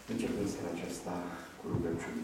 Începem seara aceasta cu rugăciune.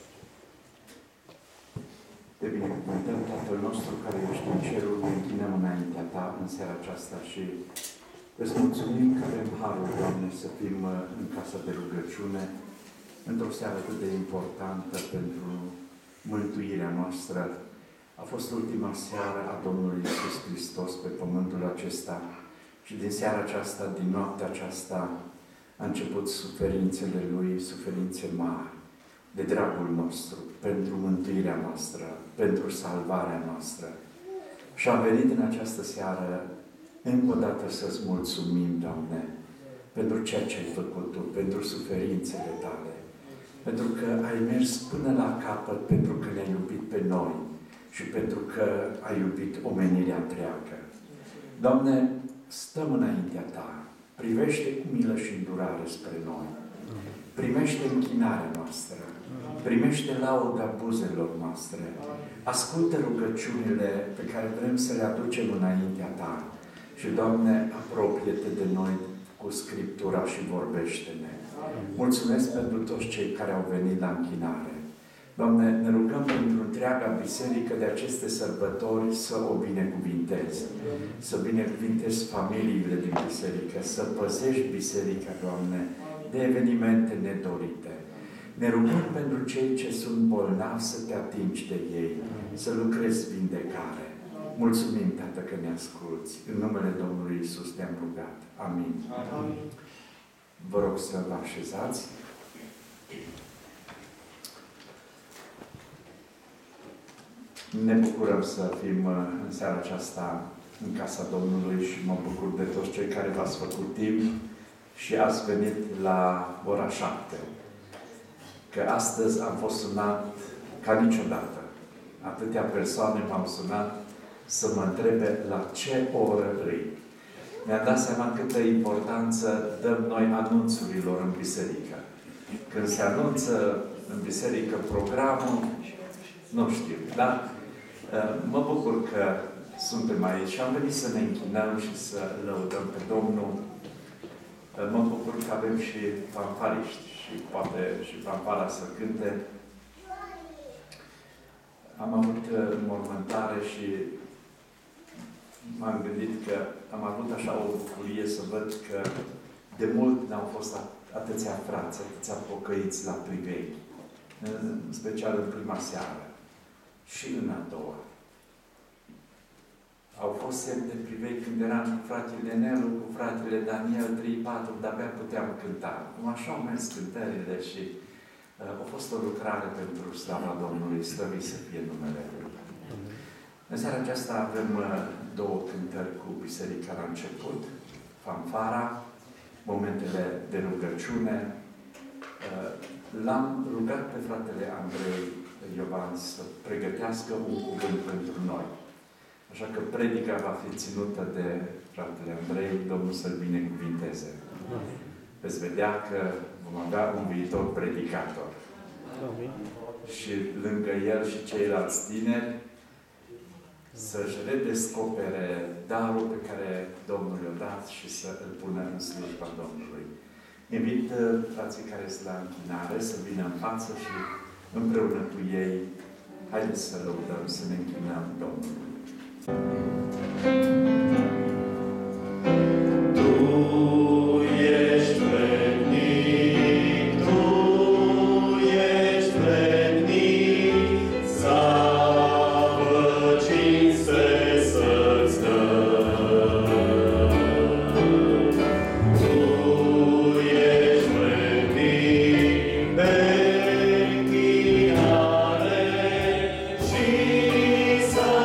Te binecuvântăm, Tatăl nostru care ești în cerul, ne închinăm înaintea Ta în seara aceasta și îți mulțumim că avem harul, Doamne, să fim în casa de rugăciune într-o seară atât de importantă pentru mântuirea noastră. A fost ultima seară a Domnului Iisus Hristos pe pământul acesta și din seara aceasta, din noaptea aceasta, a început suferințele Lui, suferințe mari, de dragul nostru, pentru mântuirea noastră, pentru salvarea noastră. Și am venit în această seară încă o dată să-ți mulțumim, Doamne, pentru ceea ce ai făcut Tu, pentru suferințele Tale, pentru că ai mers până la capăt, pentru că ne-ai iubit pe noi și pentru că ai iubit omenirea întreagă. Doamne, stăm înaintea Ta, privește cu milă și îndurare spre noi. Primește închinarea noastră. Primește lauda buzelor noastre. Ascultă rugăciunile pe care vrem să le aducem înaintea Ta. Și, Doamne, apropie-te de noi cu Scriptura și vorbește-ne. Mulțumesc pentru toți cei care au venit la închinare. Doamne, ne rugăm pentru întreaga biserică de aceste sărbători să o binecuvintezi. Să binecuvintezi familiile din biserică, să păzești biserica, Doamne, de evenimente nedorite. Ne rugăm pentru cei ce sunt bolnavi să Te atingi de ei, să lucrezi vindecare. Mulțumim, Tată, că ne asculți. În numele Domnului Iisus Te-am rugat. Amin. Amin. Vă rog să vă așezați. Ne bucurăm să fim în seara aceasta în casa Domnului și mă bucur de toți cei care v-ați făcut timp și ați venit la ora 7. Că astăzi am fost sunat ca niciodată. Atâtea persoane m-au sunat să mă întrebe la ce oră îi. Mi-a dat seama câtă importanță dăm noi anunțurilor în biserică. Când se anunță în biserică programul, nu știu, dar mă bucur că suntem aici și am venit să ne închinăm și să lăudăm pe Domnul. Mă bucur că avem și fanfariști și poate și fanfara să cânte. Am avut mormântare și m-am gândit că am avut așa o bucurie să văd că de mult n-au fost atâția frați, atâția pocăiți la privei. În special în prima seară. Și în a doua. Au fost semn de privei când eram cu fratele Nelu, cu fratele Daniel, 3-4, de-abia puteam cânta. Cum așa au mers cântările și a fost o lucrare pentru slava Domnului, slăvit să fie numele Lui. În seara aceasta avem două cântări cu biserica la început, fanfara, momentele de rugăciune. L-am rugat pe fratele Andrei Iovan să pregătească un cuvânt pentru noi. Așa că predica va fi ținută de fratele Andrei, Domnul să-l binecuvinteze. Veți vedea că vom avea un viitor predicator. Și lângă el și ceilalți tineri să-și redescopere darul pe care Domnul i-a dat și să îl pună în slujba Domnului. Invit frații care sunt la închinare să vină în față și împreună cu ei, haideți să lăudăm, să ne închinăm Domnului.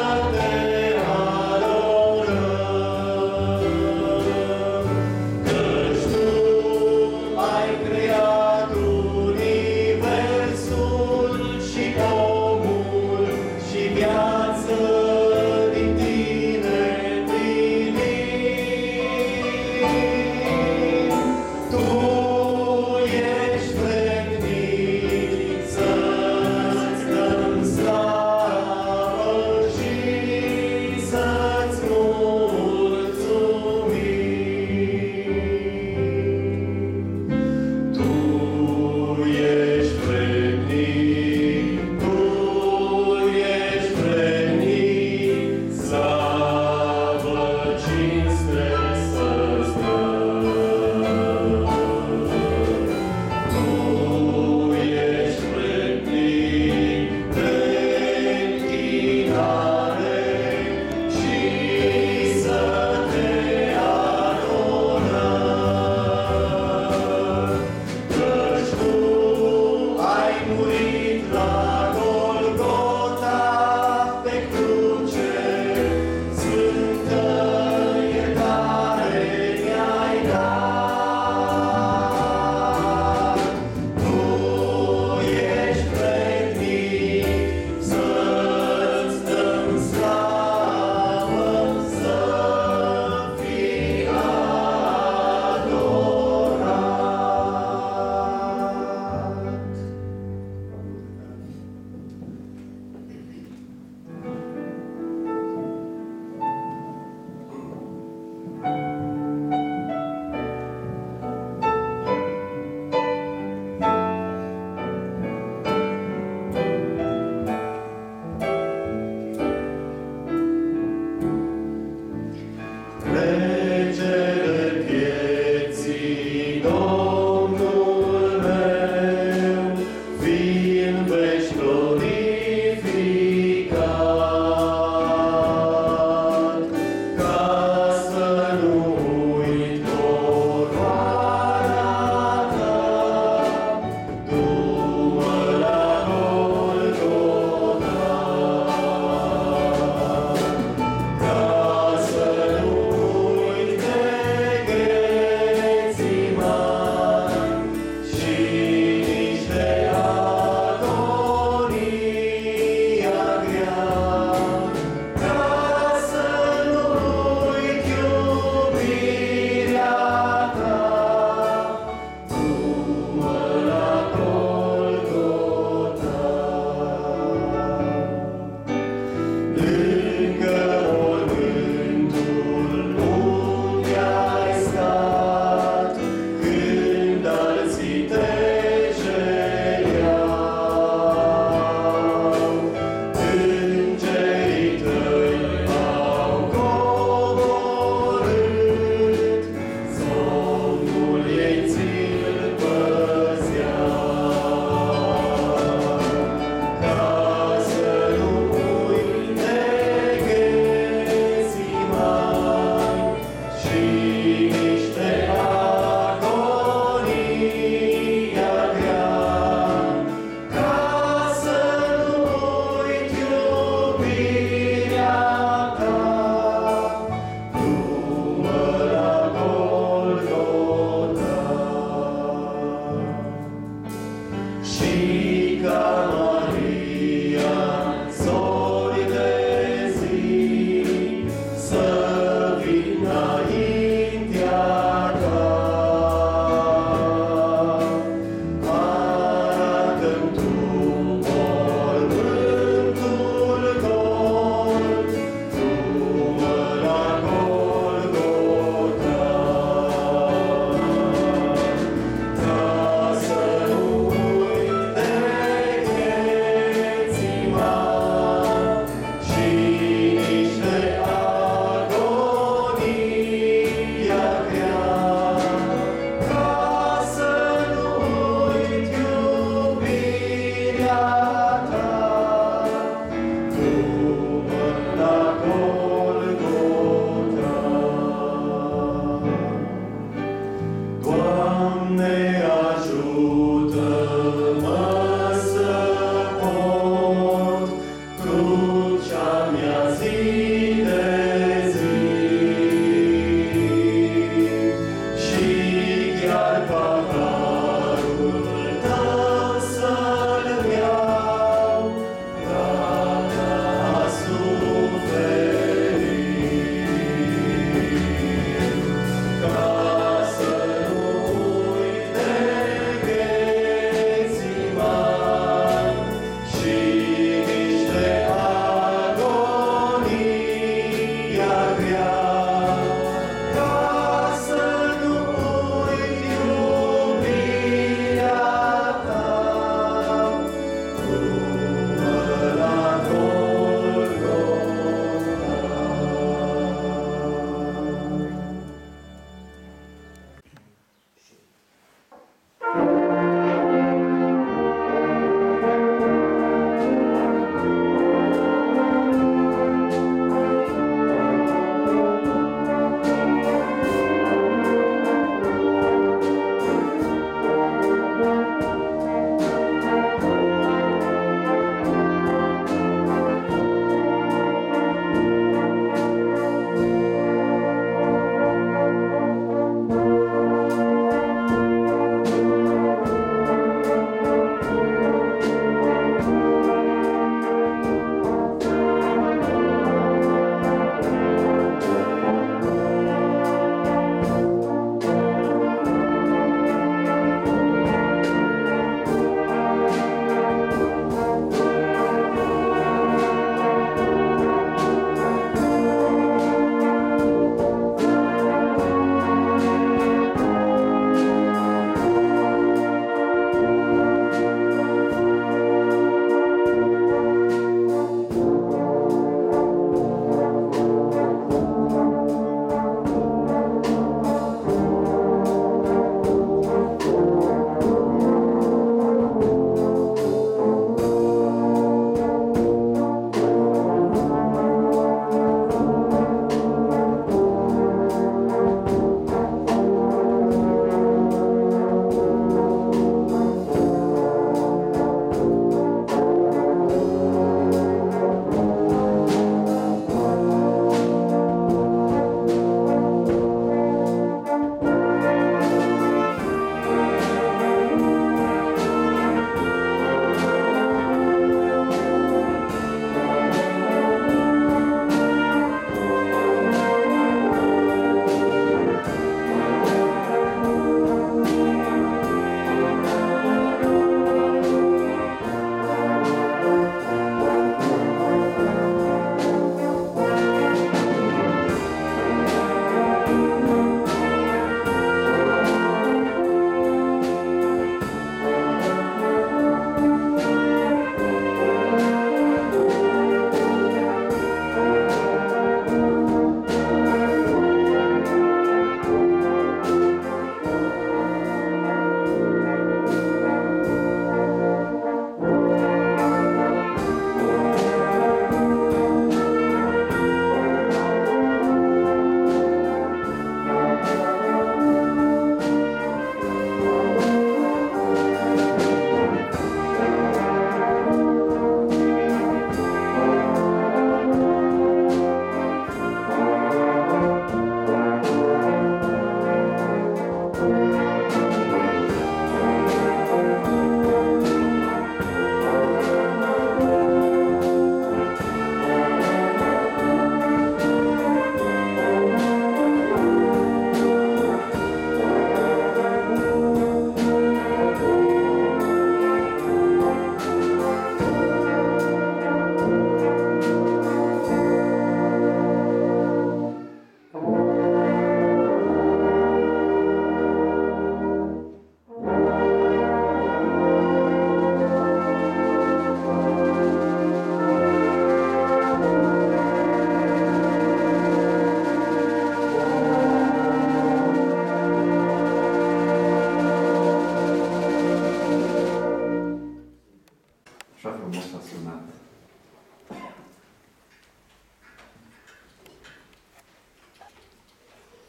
Good.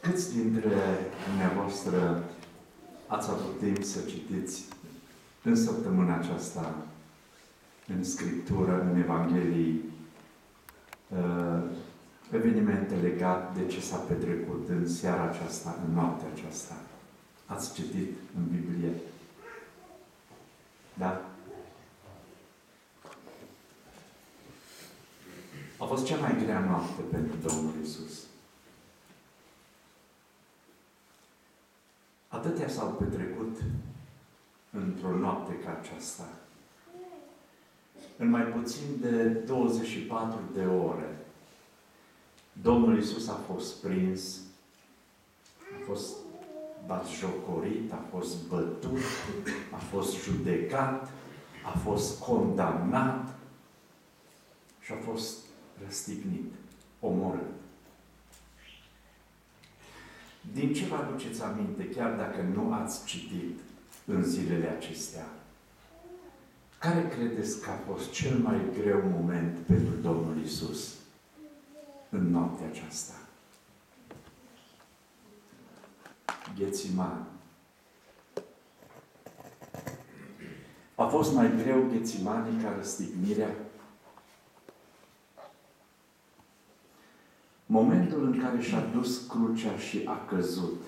Câți dintre dumneavoastră ați avut timp să citiți în săptămâna aceasta, în Scriptură, în Evanghelii, evenimente legate de ce s-a petrecut în seara aceasta, în noaptea aceasta? Ați citit în Biblie? Da? A fost cea mai grea noapte pentru Domnul Iisus. Atâtea s-au petrecut într-o noapte ca aceasta. În mai puțin de 24 de ore, Domnul Iisus a fost prins, a fost batjocorit, a fost bătut, a fost judecat, a fost condamnat și a fost răstignit, omorât. Din ce vă aduceți aminte, chiar dacă nu ați citit în zilele acestea, care credeți că a fost cel mai greu moment pentru Domnul Iisus în noaptea aceasta? Ghețimani. A fost mai greu Ghețimani ca răstignirea? Momentul în care și-a dus crucea și a căzut.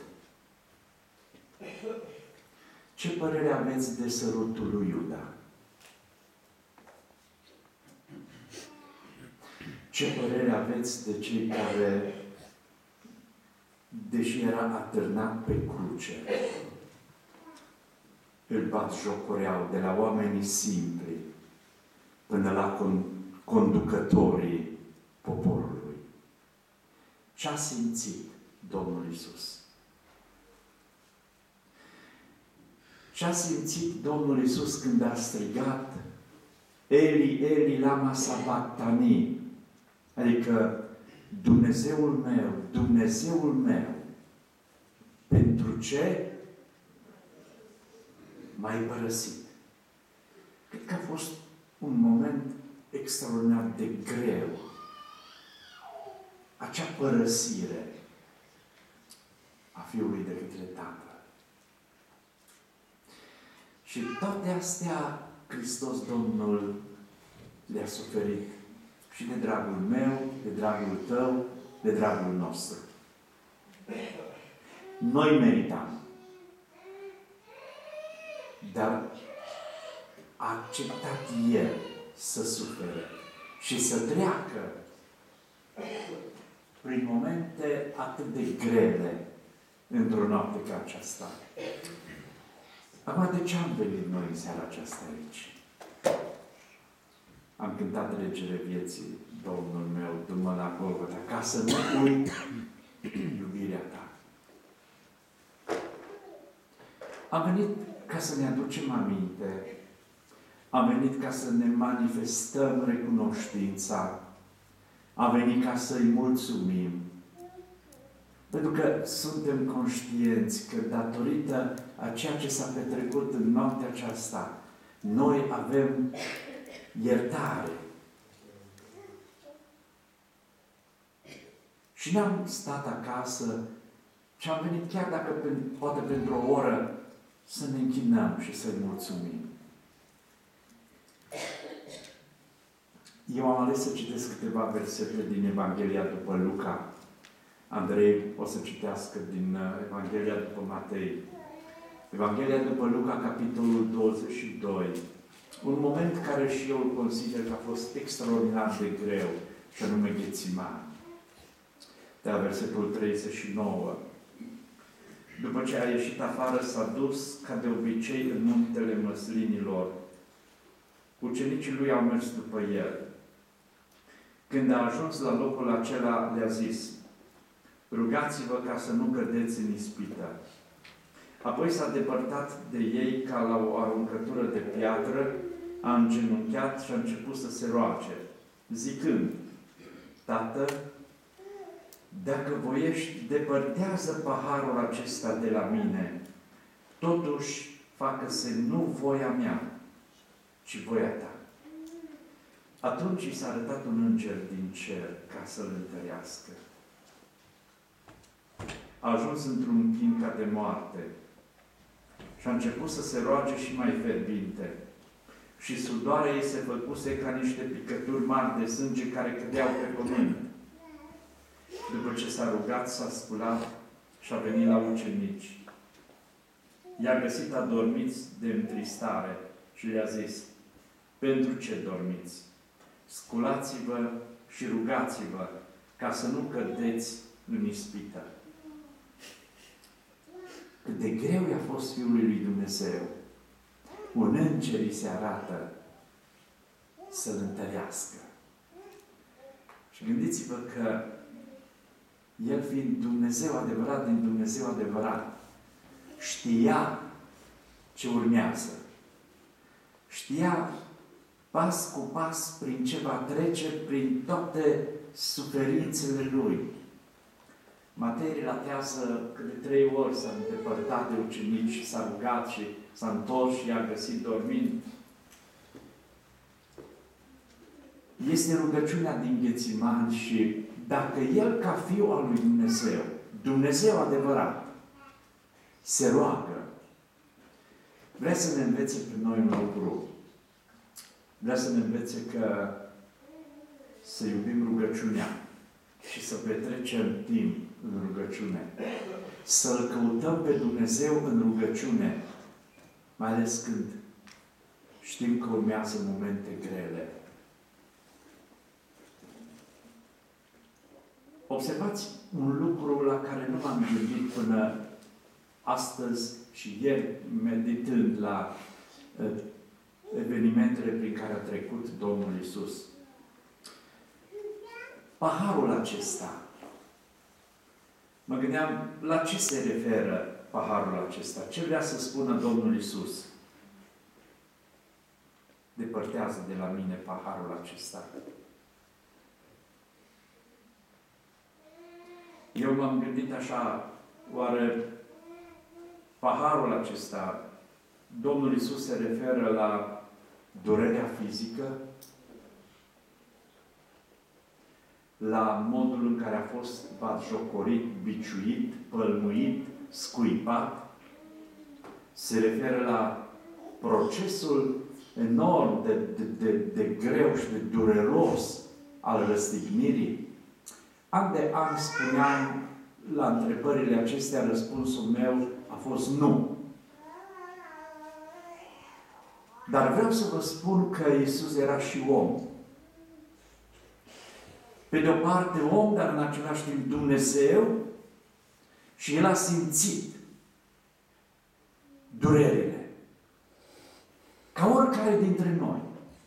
Ce părere aveți de sărutul lui Iuda? Ce părere aveți de cei care, deși era atârnat pe cruce, îl batjocoreau, de la oamenii simpli până la conducătorii poporului? Ce-a simțit Domnul Iisus? Ce-a simțit Domnul Iisus când a strigat Eli, Eli, lama sabachthani? Adică Dumnezeul meu, Dumnezeul meu, pentru ce m-ai părăsit? Cred că a fost un moment extraordinar de greu. Acea părăsire a Fiului de către Tatăl. Și toate astea Hristos Domnul le-a suferit și de dragul meu, de dragul tău, de dragul nostru. Noi meritam. Dar a acceptat El să sufere și să treacă prin momente atât de grele într-o noapte ca aceasta. Acum, de ce am venit noi în seara aceasta aici? Am cântat Regele Vieții, Domnul meu, du-mă la Golgota, ca să nu uit iubirea ta. Am venit ca să ne aducem aminte, am venit ca să ne manifestăm recunoștința, am venit ca să-i mulțumim. Pentru că suntem conștienți că datorită a ceea ce s-a petrecut în noaptea aceasta, noi avem iertare. Și n-am stat acasă și am venit chiar dacă poate pentru o oră să ne închinăm și să-i mulțumim. Eu am ales să citesc câteva versete din Evanghelia după Luca. Andrei o să citească din Evanghelia după Matei. Evanghelia după Luca, capitolul 22. Un moment care și eu îl consider că a fost extraordinar de greu, și anume Ghețimani. De la versetul 39. După ce a ieșit afară, s-a dus, ca de obicei, în muntele măslinilor. Ucenicii lui au mers după el. Când a ajuns la locul acela, le-a zis: rugați-vă ca să nu cădeți în ispită. Apoi s-a depărtat de ei ca la o aruncătură de piatră, a îngenunchiat și a început să se roage, zicând: Tată, dacă voiești, depărtează paharul acesta de la mine, totuși facă-se nu voia mea, ci voia ta. Atunci i s-a arătat un înger din cer ca să-l întărească. a ajuns într-un chin ca de moarte. Și a început să se roage și mai fierbinte. Și sudoarea ei se făcuse ca niște picături mari de sânge care cădeau pe pământ. După ce s-a rugat, s-a sculat și a venit la ucenici. I-a găsit adormiți de întristare și le-a zis: pentru ce dormiți? Sculați-vă și rugați-vă ca să nu cădeți în ispită. Cât de greu i-a fost Fiului lui Dumnezeu, un înger îi se arată să-l întărească. Și gândiți-vă că El, fiind Dumnezeu adevărat din Dumnezeu adevărat, știa ce urmează. Știa pas cu pas prin ce va trece, prin toate suferințele Lui. Matei relatează că de 3 ori s-a îndepărtat de ucenici și s-a rugat și s-a întors și i-a găsit dormind. Este rugăciunea din Ghețimani și dacă El, ca Fiul al lui Dumnezeu, Dumnezeu adevărat, se roagă, vrea să ne învețe pe noi un lucru. Vrea să ne învețe că să iubim rugăciunea și să petrecem timp în rugăciune. Să-L căutăm pe Dumnezeu în rugăciune, mai ales când știm că urmează momente grele. Observați un lucru la care nu m-am gândit până astăzi și ieri, meditând la evenimentele prin care a trecut Domnul Iisus. Paharul acesta, mă gândeam, la ce se referă paharul acesta? Ce vrea să spună Domnul Iisus? Depărtează de la mine paharul acesta. Eu m-am gândit așa, oare paharul acesta, Domnul Iisus se referă la durerea fizică, la modul în care a fost batjocorit, biciuit, pălmuit, scuipat. Se referă la procesul enorm de greu și de dureros al răstignirii. An de an spuneam la întrebările acestea, răspunsul meu a fost nu. Dar vreau să vă spun că Iisus era și om. Pe de o parte om, dar în același timp Dumnezeu, și El a simțit durerile. Ca oricare dintre noi.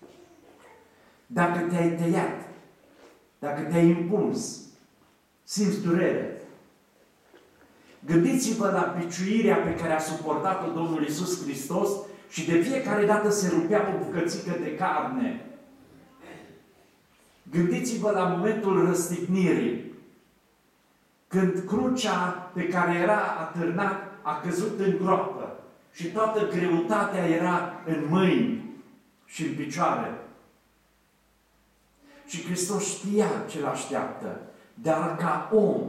Dacă te-ai tăiat, dacă te-ai impuls, simți durere. Gândiți-vă la biciuirea pe care a suportat-o Domnul Iisus Hristos și de fiecare dată se rupea o bucățică de carne. Gândiți-vă la momentul răstignirii, când crucea pe care era atârnat a căzut în groapă și toată greutatea era în mâini și în picioare. Și Hristos știa ce-l așteaptă, dar ca om.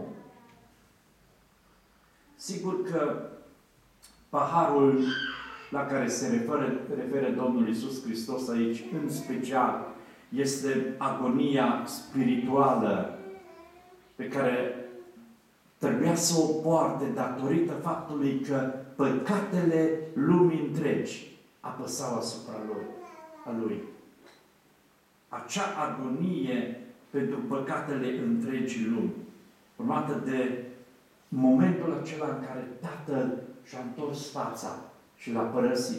Sigur că paharul la care se referă Domnul Iisus Hristos aici, în special, este agonia spirituală pe care trebuia să o poarte datorită faptului că păcatele lumii întregi apăsau asupra lui. Acea agonie pentru păcatele întregii lumi, urmată de momentul acela în care Tatăl și-a întors fața și l-a părăsit.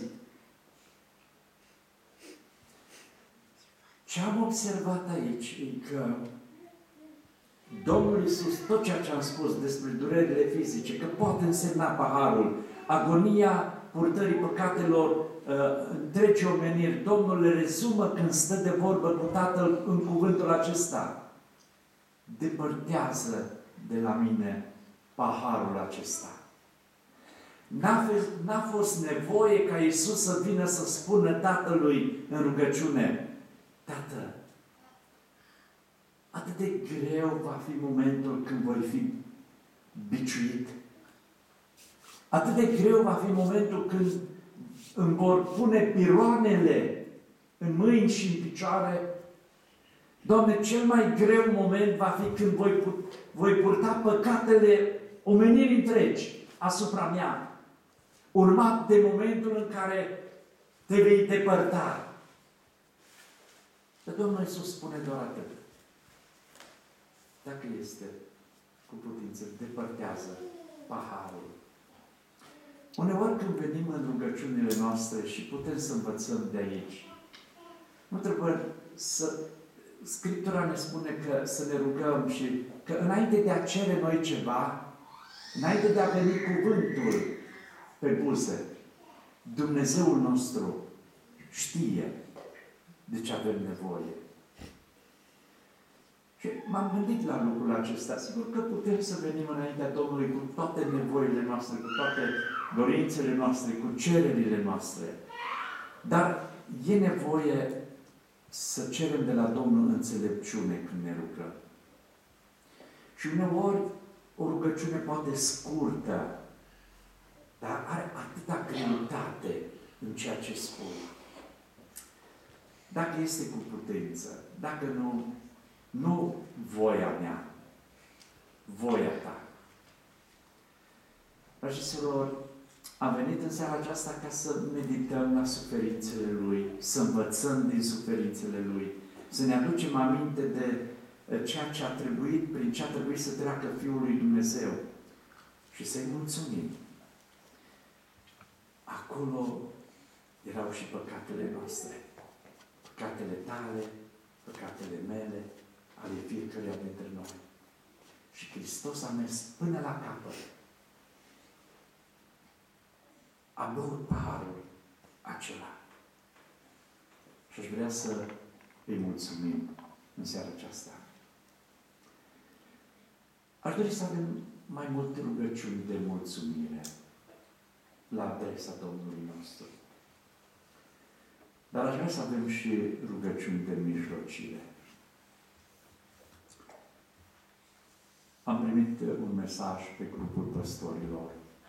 Ce am observat aici e că Domnul Iisus, tot ceea ce am spus despre durerile fizice, că poate însemna paharul, agonia purtării păcatelor întregi omeniri, Domnul le rezumă când stă de vorbă cu Tatăl în cuvântul acesta. Depărtează de la mine paharul acesta. N-a fost nevoie ca Iisus să vină să spună Tatălui în rugăciune: Tată, atât de greu va fi momentul când voi fi biciuit. Atât de greu va fi momentul când îmi vor pune piroanele în mâini și în picioare. Doamne, cel mai greu moment va fi când voi purta păcatele omenirii întregi asupra mea, urmat de momentul în care te vei depărta. Dar Domnul Iisus spune doar atât. Dacă este cu putință, depărtează paharul. Uneori când venim în rugăciunile noastre și putem să învățăm de aici, nu trebuie să... Scriptura ne spune că să ne rugăm și că înainte de a cere noi ceva, înainte de a veni cuvântul pe buze, Dumnezeul nostru știe de ce avem nevoie. Și m-am gândit la lucrul acesta. Sigur că putem să venim înaintea Domnului cu toate nevoile noastre, cu toate dorințele noastre, cu cererile noastre. Dar e nevoie să cerem de la Domnul înțelepciune când ne rugăm. Și uneori o rugăciune poate scurtă, dar are atâta greutate în ceea ce spune. Dacă este cu putință, dacă nu voia mea, voia ta. Dragi surori, am venit în seara aceasta ca să medităm la suferințele Lui, să învățăm din suferințele Lui, să ne aducem aminte de ceea ce a trebuit, prin ce a trebuit să treacă Fiul lui Dumnezeu și să-i mulțumim. Acolo erau și păcatele noastre, păcatele tale, păcatele mele, ale fiecăruia dintre noi. Și Hristos a mers până la capăt. A băut paharul acela. Și aș vrea să îi mulțumim în seara aceasta. Aș dori să avem mai multe rugăciuni de mulțumire la adresa Domnului nostru. Dar aș vrea să avem și rugăciuni de mijlocire. Am primit un mesaj pe grupul păstorilor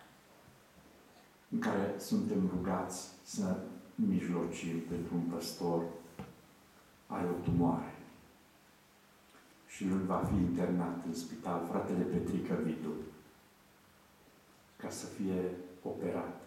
în care suntem rugați să mijlocim pentru un păstor are o tumoare și el va fi internat în spital, fratele Petrică Vidu, ca să fie operat.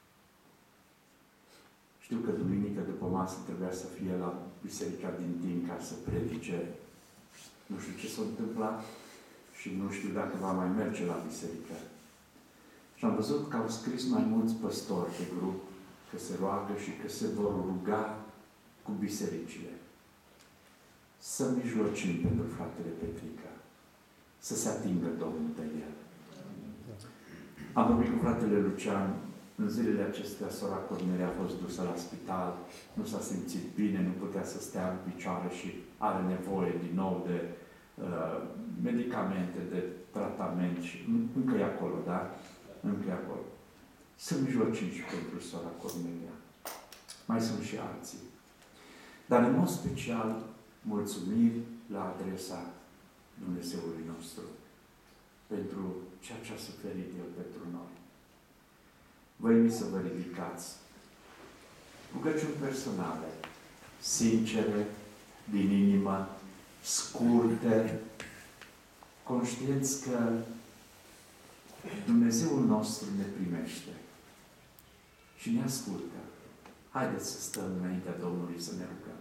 Știu că duminică după masă trebuia să fie la biserica din Tinca să predice. Nu știu ce s-a întâmplat și nu știu dacă va mai merge la biserică. Și am văzut că au scris mai mulți păstori pe grup că se roagă și că se vor ruga cu bisericile. Să mijlocim pentru fratele Petrică, să se atingă Domnul de el. Am vorbit cu fratele Lucian. În zilele acestea, sora Cornelia a fost dusă la spital, nu s-a simțit bine, nu putea să stea în picioare și are nevoie din nou de medicamente, de tratament și încă e acolo, da? Încă e acolo. Să mijlocim și pentru sora Cornelia. Mai sunt și alții. Dar în mod special, mulțumiri la adresa Dumnezeului nostru pentru ceea ce a suferit El pentru noi. Vă invit să vă ridicați. Rugăciuni personale, sincere, din inimă, scurte, conștienți că Dumnezeul nostru ne primește și ne ascultă. Haideți să stăm înaintea Domnului să ne rugăm.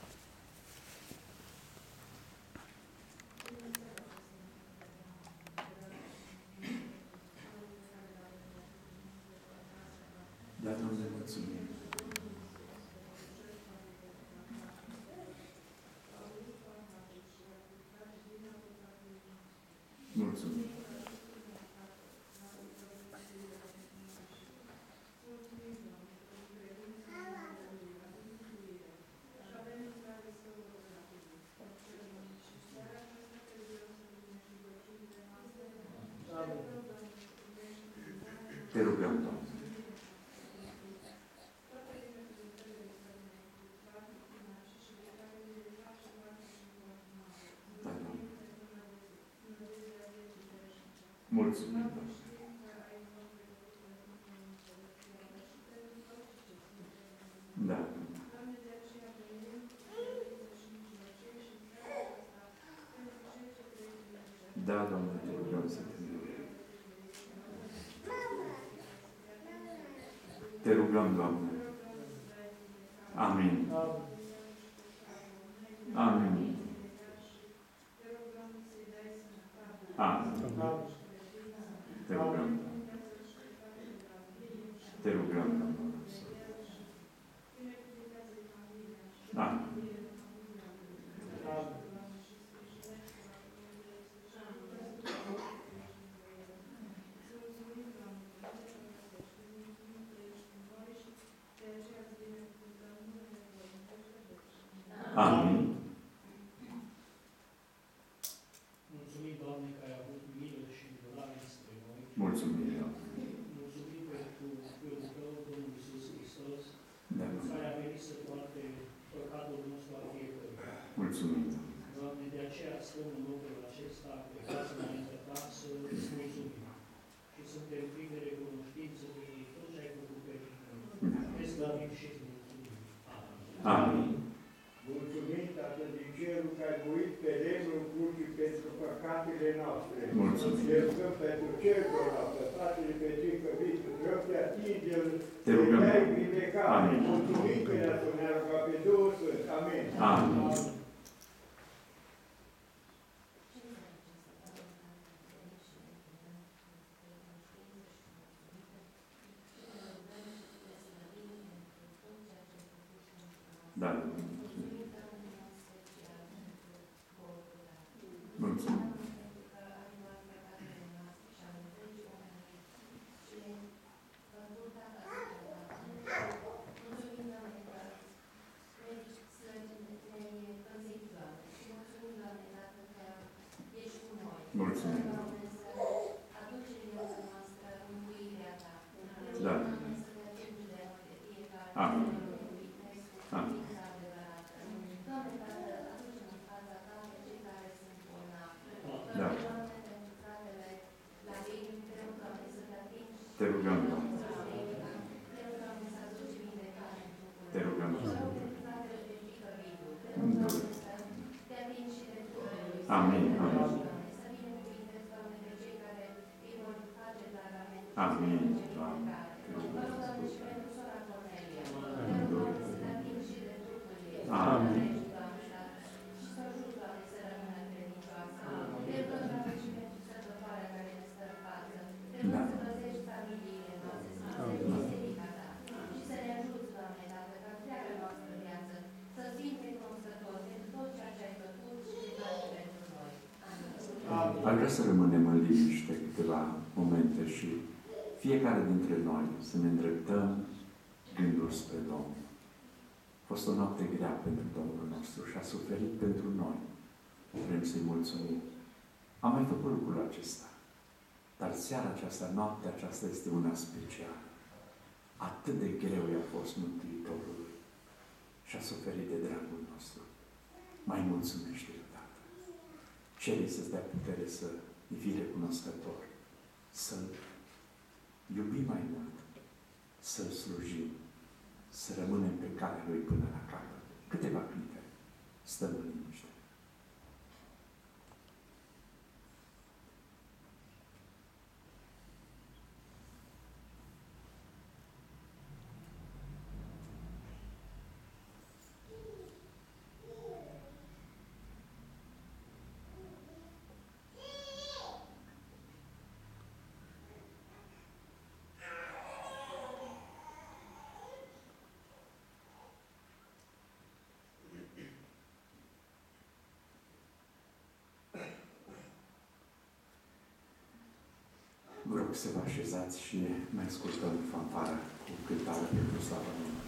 Da, Doamne, mulțumim. Mulțumim. Te rugăm, Doamne. Da, Doamne. Mulțumim. Da. Da, Doamne, te rugăm să te iubim. Te rugăm, Doamne. Amin. Amin. Amin. Te rugăm. Te rugăm, Doamne. Amin. Amin. Mulțumim, Doamne, că ai avut milă și îndurare spre noi. Mulțumim, Doamne. Mulțumim pentru Fiul Tău, Domnul Iisus Hristos, Da. care a venit să poarte păcatul nostru al fiecăruia. Mulțumim. Doamne, de aceea stăm în locul acesta, plecați înaintea Ta, să îți mulțumim. Și suntem plini de recunoștință de tot ce ai făcut pentru noi. Te slăvim și îți mulțumim. Amin. Amin. Mulțumim, Tată din cerul, că ai murit pe lemnul crucii pentru păcatele noastre. Mulțumim. Te rugăm pentru cel dorată, Tatăl pe cei căbiți, vreau să atingem, Te rugăm. să-i vindecat. Amin. Mulțumim că ne-a rugat pe Duhul Sfânt. Amin. Amin. Da. Mulțumim. Mulțumim. Da. Amin. Amin. Da. Te rugăm, Doamne. Te rugăm. Amin. Amin. Amin. Doamne. Amin. Da. Aș vrea să rămânem în liniște câteva momente și fiecare dintre noi să ne îndreptăm gândul spre Domnul. A fost o noapte grea pentru Domnul nostru și a suferit pentru noi. Vrem să-i mulțumim. Am mai făcut lucrul acesta. Dar seara aceasta, noaptea aceasta este una specială. Atât de greu i-a fost Mântuitorului și a suferit de dragul nostru. Mai mulțumește-l, Tată. Cere să-ți dea putere să-i fii recunoscător, să-l iubim mai mult, să-l slujim, să rămânem pe calea lui până la capăt. Câteva clipe. Stăm în liniște. Vă rog să vă așezați și mai ascultăm fanfara cu cântarea pentru slava Domnului.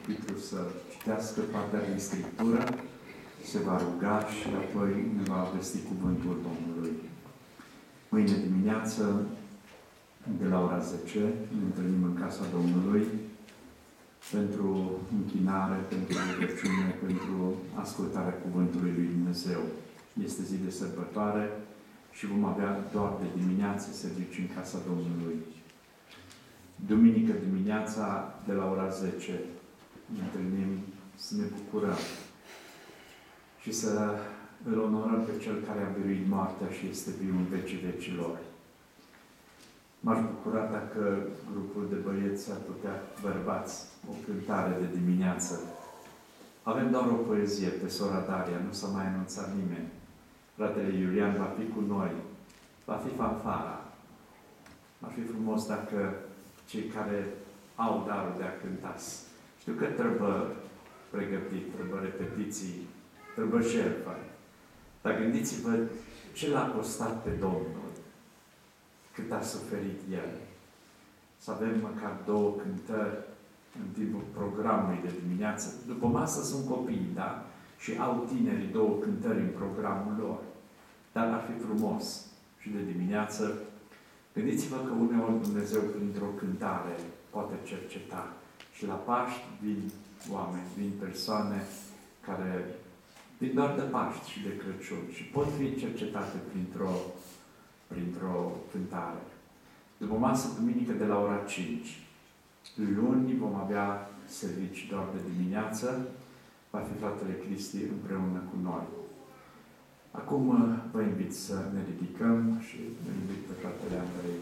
pupitrul să citească partea din Scriptură, se va ruga și apoi ne va vesti cuvântul Domnului. Mâine dimineață, de la ora 10, ne întâlnim în Casa Domnului pentru închinare, pentru rugăciune, pentru ascultarea cuvântului lui Dumnezeu. Este zi de sărbătoare și vom avea doar de dimineață serviciu în Casa Domnului. Duminică dimineața, de la ora 10, ne întâlnim să ne bucurăm și să îl onorăm pe Cel care a biruit moartea și este viu în vecii vecilor. M-aș bucura dacă grupul de băieți ar putea, bărbați, o cântare de dimineață. Avem doar o poezie pe sora Daria, nu s-a mai anunțat nimeni. Fratele Iulian va fi cu noi, va fi fanfara. Ar fi frumos dacă cei care au darul de a cânta. Știu că trebuie pregătit, trebuie repetiții, trebuie jertfă. Dar gândiți-vă ce l-a costat pe Domnul, cât a suferit El. Să avem măcar 2 cântări în timpul programului de dimineață. După masă sunt copii, da? Și au tinerii 2 cântări în programul lor. Dar ar fi frumos. Și de dimineață, gândiți-vă că uneori Dumnezeu, printr-o cântare, poate cerceta. Și la Paști vin oameni, vin persoane care vin doar de Paști și de Crăciun și pot fi cercetate printr-o cântare. După masă, duminică, de la ora 5. Luni vom avea servici doar de dimineață. Va fi fratele Cristi împreună cu noi. Acum vă invit să ne ridicăm și ne invit pe fratele Andrei.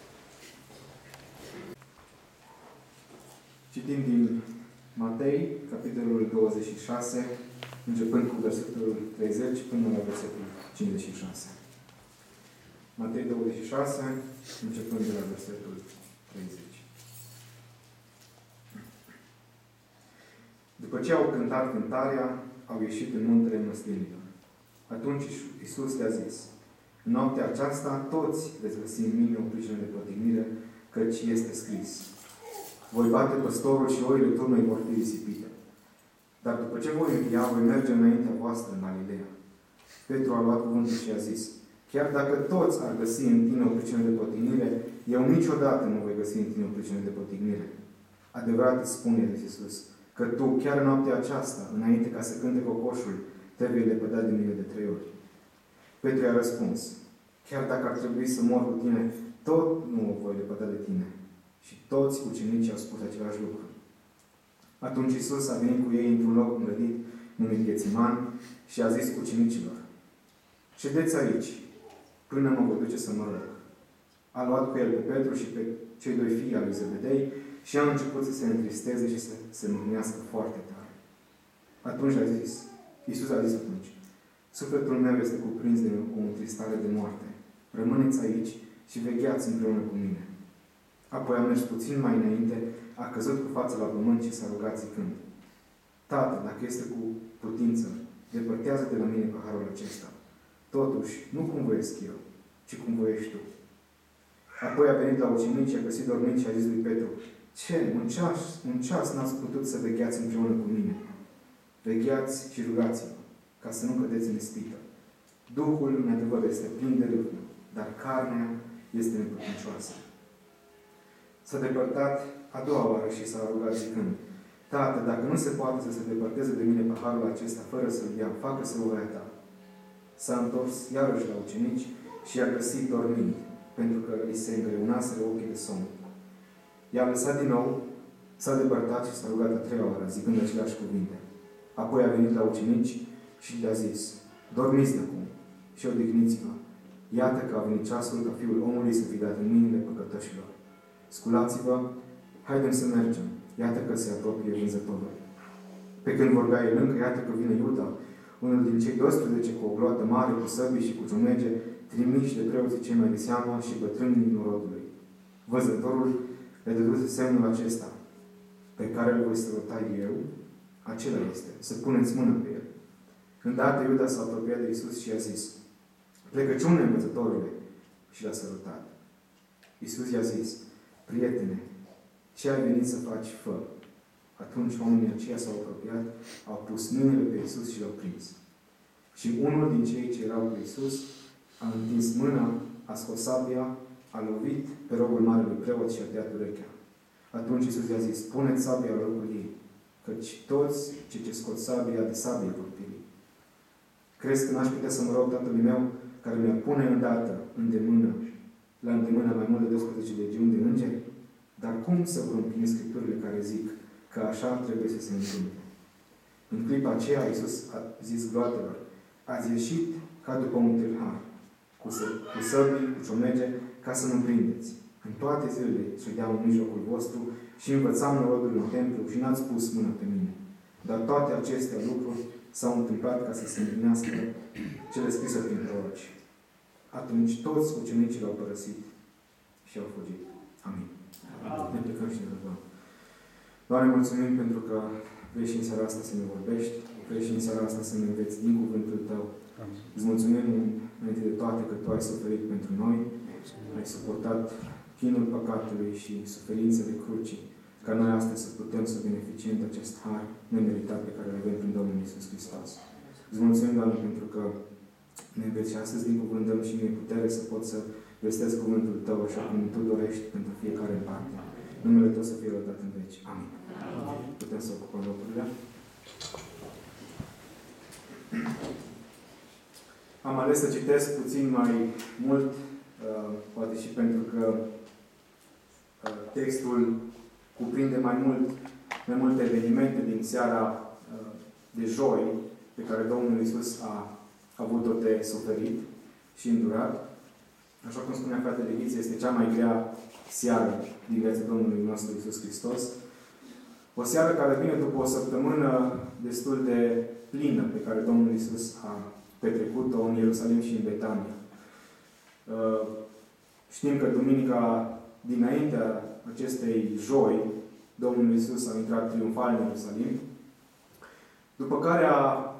Citim din Matei, capitolul 26, începând cu versetul 30 până la versetul 56. Matei 26, începând de la versetul 30. După ce au cântat cântarea, au ieșit în muntele Măslinilor. Atunci Iisus le-a zis: în noaptea aceasta toți veți găsi în mine o pricină de pătignire, căci este scris: voi bate păstorul și oile turnului vor fi risipite. Dar după ce voi învia, voi merge înaintea voastră în Galileea. Petru a luat cuvântul și a zis: chiar dacă toți ar găsi în tine o pricină de pătignire, eu niciodată nu voi găsi în tine o pricină de pătignire. Adevărat îți spune, zis Iisus, că tu, chiar în noaptea aceasta, înainte ca să cânte cocoșul, te vei lepăda de mine de 3 ori. Petru i-a răspuns: chiar dacă ar trebui să mor cu tine, tot nu o voi lepăda de tine. Și toți ucenicii au spus același lucru. Atunci Iisus a venit cu ei într-un loc îngrădit, numit Ghețiman, și a zis ucenicilor: ședeți aici, până mă voi duce să mă rog. A luat cu el pe Petru și pe cei 2 fii al lui Zebedei și a început să se întristeze și să se mâhnească foarte tare. Atunci Iisus a zis atunci: sufletul meu este cuprins de o întristare de moarte. Rămâneți aici și vegheați împreună cu mine. Apoi a mers puțin mai înainte, a căzut cu fața la pământ și s-a rugat zicând: Tată, dacă este cu putință, depărtează de la mine paharul acesta. Totuși, nu cum voiesc eu, ci cum voiești tu. Apoi a venit la ucenici, a găsit dormind și a zis lui Petru: ce? Un ceas n-ați putut să vegheați împreună cu mine? Vegheați și rugați-vă, ca să nu cădeți în ispită. Duhul, în adevăr, este plin de râvnă, dar carnea este neputincioasă. S-a depărtat a 2-a oară și s-a rugat zicând: Tată, dacă nu se poate să se depărteze de mine paharul acesta fără să-l ia, facă-se voia ta. S-a întors iarăși la ucenici și i-a găsit dormind, pentru că îi se îngreunaseră ochii de somn. I-a lăsat din nou, s-a depărtat și s-a rugat a 3-a oară, zicând aceleași cuvinte. Apoi a venit la ucenici și le-a zis: dormiți de acum și odihniți-vă. Iată că a venit ceasul ca Fiul omului să fie dat în mâinile păcătoșilor. Sculați-vă, haidem să mergem. Iată că se apropie vânzătorul. Pe când vorbea el încă, iată că vine Iuda, unul din cei 12 cu o gloată mare, cu săbii și cu ciumege, trimiși de preoții cei mai de seamă și bătrânii norodului. Văzătorul le dăduse semnul acesta: pe care îl voi săruta eu, acela este, să puneți mână pe el. Îndată Iuda s-a apropiat de Iisus și i-a zis: plecăciune, învățătorule! Și l-a sărutat. Iisus i-a zis: prietene, ce ai venit să faci, fă. Atunci oamenii aceia s-au apropiat, au pus mâinile pe Iisus și l-au prins. Și unul din cei ce erau cu Iisus a întins mâna, a scos sabia, a lovit pe robul marelui preot și a tăiat urechea. Atunci Iisus i-a zis, puneți sabia la locul ei, căci toți cei ce scot sabia de sabie vor piri. Crezi că n-aș putea să mă rog Tatălui meu, care mi-ar pune îndată, la îndemână mai mult de 12 legiuni de îngeri? Dar cum să vor împlini Scripturile care zic că așa trebuie să se întâmple? În clipa aceea, Iisus a zis gloatelor, ați ieșit ca după un tâlhar, cu săbii, cu ciomege, ca să nu prindeți. În toate zilele ședeam în mijlocul vostru și învățam norodul în templu și n-ați pus mâna pe mine. Dar toate acestea lucruri s-au întâmplat ca să se împlinească cele scrise prin proroci. Atunci toți ucenicii l-au părăsit și au fugit. Amin. Ne plecăm și ne rugăm. Doamne, mulțumim pentru că vrei și în seara asta să ne vorbești, vrei și în seara asta să ne înveți din cuvântul Tău. Amin. Îți mulțumim înainte de toate că Tu ai suferit pentru noi, ai suportat chinul păcatului și suferințele crucii, ca noi astăzi să putem să beneficiem de acest har nemeritat pe care îl avem prin Domnul Iisus Hristos. Îți mulțumim, Doamne, pentru că ne înveți și astăzi din cuvânt, dăm și mie putere să pot să vestesc cuvântul Tău așa cum Tu dorești pentru fiecare în parte. Numele Tău să fie lăudat în veci. Amin. Putem să ocupăm locurile. Am ales să citesc puțin mai mult, poate și pentru că textul cuprinde mai multe evenimente din seara de joi pe care Domnul Iisus a avut-o de suferit și îndurat. Așa cum spunea fratele Ghiță, este cea mai grea seară din viața Domnului nostru Iisus Hristos. O seară care vine după o săptămână destul de plină pe care Domnul Iisus a petrecut-o în Ierusalim și în Betania. Știm că duminica dinaintea acestei joi, Domnul Iisus a intrat triumfal în Ierusalim, după care a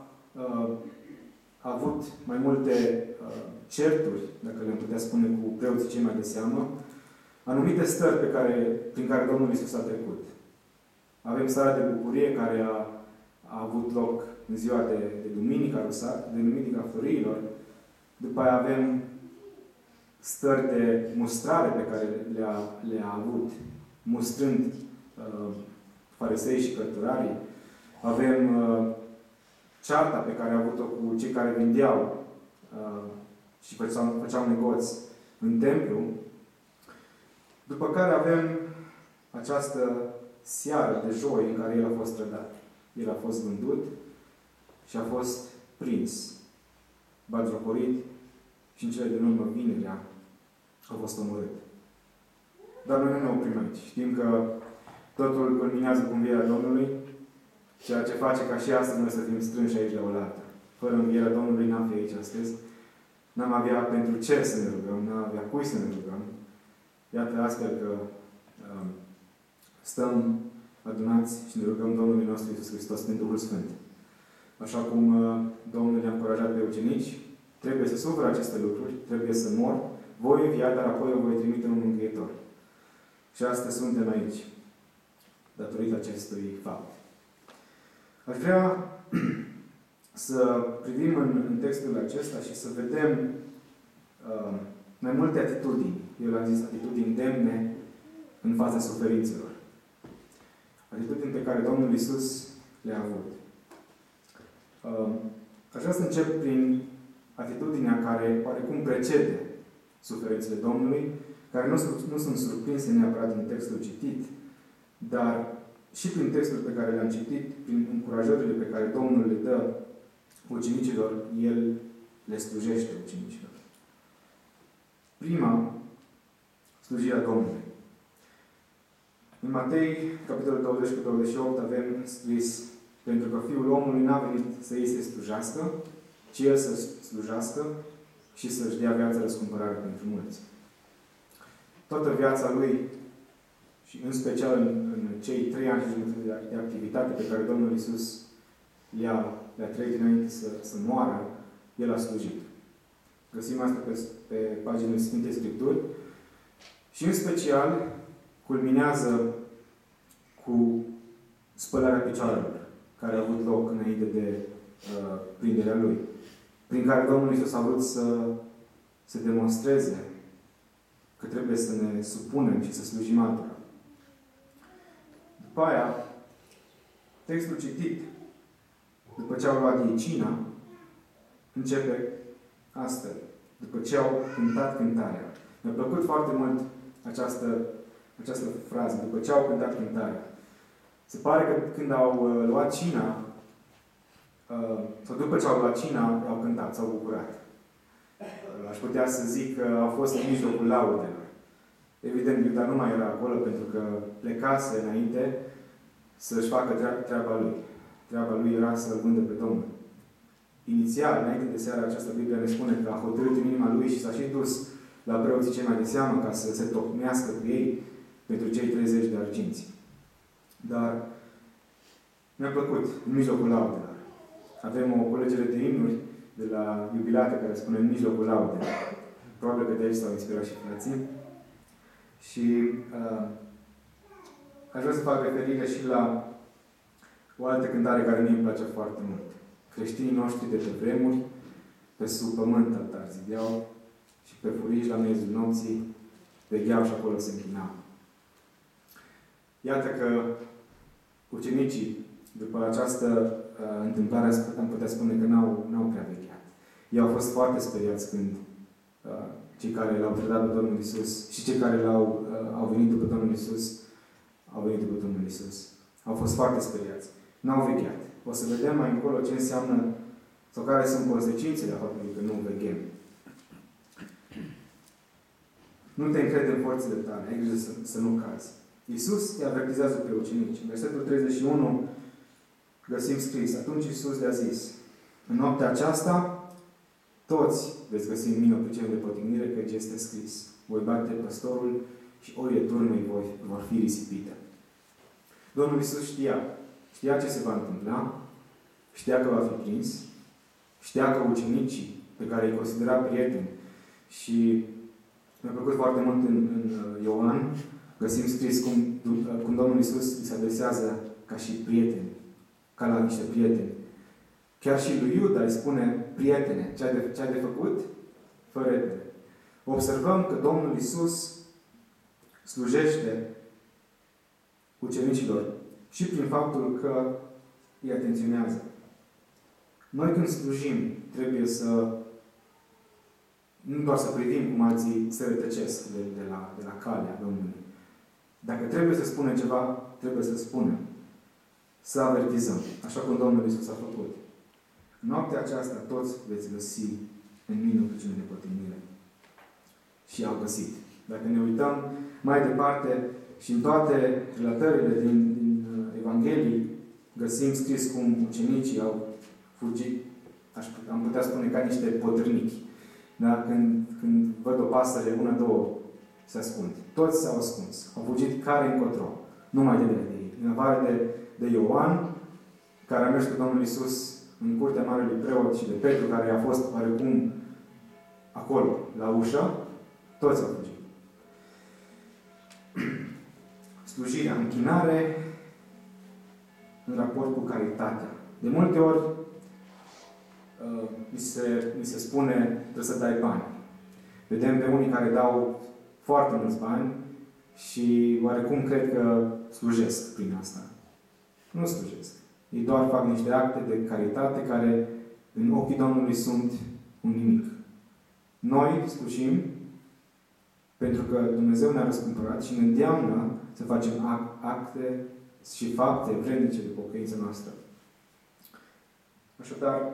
avut mai multe certuri, dacă le-am putea spune, cu preoții cei mai de seamă, anumite stări prin care Domnul Iisus a trecut. Avem starea de bucurie care a avut loc în ziua de Duminica Florilor. După aia avem stări de mustrare pe care le-a avut, mustrând farisei și cărturarii. Avem cearta pe care a avut-o cu cei care vindeau și făceau negoți în templu. După care avem această seară de joi în care El a fost trădat. El a fost vândut și a fost prins, batjocorit și în cele din urmă, vinerea, a fost omorât. Dar noi nu ne oprim aici. Știm că totul culminează cu învierea Domnului, ceea ce face ca și astăzi noi să fim strânși aici la oaltă. Fără învierea Domnului n-am fi aici astăzi. N-am avea pentru ce să ne rugăm, n-am avea cui să ne rugăm. Iată astfel că stăm adunați și ne rugăm Domnului nostru Iisus Hristos prin Duhul Sfânt. Așa cum Domnul ne-a încurajat pe ucenici, trebuie să sufăr aceste lucruri, trebuie să mor, voi învia, dar apoi o voi trimite un mângâietor. Și astăzi suntem aici, datorită acestui fapt. Aș vrea să privim în textul acesta și să vedem mai multe atitudini. Eu le-am zis atitudini demne în fața suferințelor. Atitudini pe care Domnul Iisus le-a avut. Aș vrea să încep prin atitudinea care oarecum precede suferințele Domnului, care nu sunt surprinse neapărat în textul citit, dar și prin textul pe care le-am citit, prin încurajările pe care Domnul le dă ucenicilor, El le slujește ucenicilor. Prima, slujirea Domnului. În Matei, capitolul 20-28, avem scris: pentru că Fiul omului n-a venit să îi se slujească, ci El să slujească și să-și dea viața răscumpărare pentru mulți. Toată viața Lui, și în special în cei 3 ani de activitate pe care Domnul Iisus le-a trăit înainte să moară, El a slujit. Găsim asta pe paginile Sfintei Scripturi și în special culminează cu spălarea picioarelor, care a avut loc înainte de prinderea Lui, prin care Domnul Iisus a vrut să demonstreze că trebuie să ne supunem și să slujim altora. După aia, textul citit, după ce au luat ei cina, începe astfel. După ce au cântat cântarea. Mi-a plăcut foarte mult această frază. După ce au cântat cântarea. Se pare că când au luat cina, sau după ce au luat cina, au cântat, s-au bucurat. Aș putea să zic că a fost în mijlocul laudelor. Evident, Iuda nu mai era acolo pentru că plecase înainte să-și facă treaba lui. Treaba lui era să-L vândă pe Domnul. Inițial, înainte de seara aceasta, Biblia ne spune că a hotărât în inima lui și s-a și dus la preoții cei mai de seamă ca să se tocmească cu ei pentru cei 30 de arginți. Dar mi-a plăcut, în mijlocul laudelor. Avem o culegere de imnuri de la Iubilate care spune în mijlocul laudelor. Probabil că de aici s-au inspirat și frații. Și aș vrea să fac referire și la o altă cântare care mie îmi place foarte mult. Creștinii noștri de pe vremuri, pe sub pământ altar zideau și pe furiș la miezul nopții vegheau și acolo se închinau. Iată că ucenicii, după această întâmplare, am putea spune că n-au prea vegheat. Ei au fost foarte speriați când cei care l-au trădat pe Domnul Iisus și cei care au venit după Domnul Iisus, au venit după Domnul Iisus. Au fost foarte speriați. N-au vegheat. O să vedem mai încolo ce înseamnă sau care sunt consecințele faptului că nu veghem. Nu te încrede în forțele tale, ai grijă să nu cazi. Iisus îi avertizează pe ucenici. În versetul 31 găsim scris: atunci Iisus le-a zis: în noaptea aceasta toți veți găsi în mine o pricină de potignire, căci este scris: voi bate păstorul și oile turmei vor fi risipite. Domnul Iisus știa ce se va întâmpla, știa că va fi prins, știa că ucenicii pe care îi considera prieteni și mi-a plăcut foarte mult în Ioan, găsim scris cum Domnul Iisus îi se adresează ca și prieteni, ca la niște prieteni. Chiar și lui Iuda îi spune: prietene, ce ai de făcut? Fă repede. Observăm că Domnul Iisus slujește ucenicilor și prin faptul că îi atenționează. Noi când slujim, trebuie să nu doar să privim cum alții se rătăcesc de la calea Domnului. Dacă trebuie să spunem ceva, trebuie să spunem. Să avertizăm, așa cum Domnul Iisus a făcut. Noaptea aceasta toți veți găsi în mine o pricină de potignire. Și au găsit. Dacă ne uităm mai departe și în toate relatările din Evanghelii, găsim scris cum ucenicii au fugit, am putea spune, ca niște potrivnici. Da? Când văd o pasăre, una, două, se ascund. Toți s-au ascuns. Au fugit care încotro. Nu mai depinde de ei. În afară de Ioan, care a mers cu Domnul Iisus în curtea Marelui Preot, și de Petru, care a fost oarecum acolo, la ușă, toți au fugit. Slujirea, închinare în raport cu caritatea. De multe ori mi se spune: trebuie să dai bani. Vedem pe unii care dau foarte mulți bani și oarecum cred că slujesc prin asta. Nu slujesc. Ei doar fac niște acte de caritate care în ochii Domnului sunt un nimic. Noi slujim pentru că Dumnezeu ne-a răscumpărat și ne îndeamnă să facem acte și fapte vrednice de pocăința noastră. Așadar,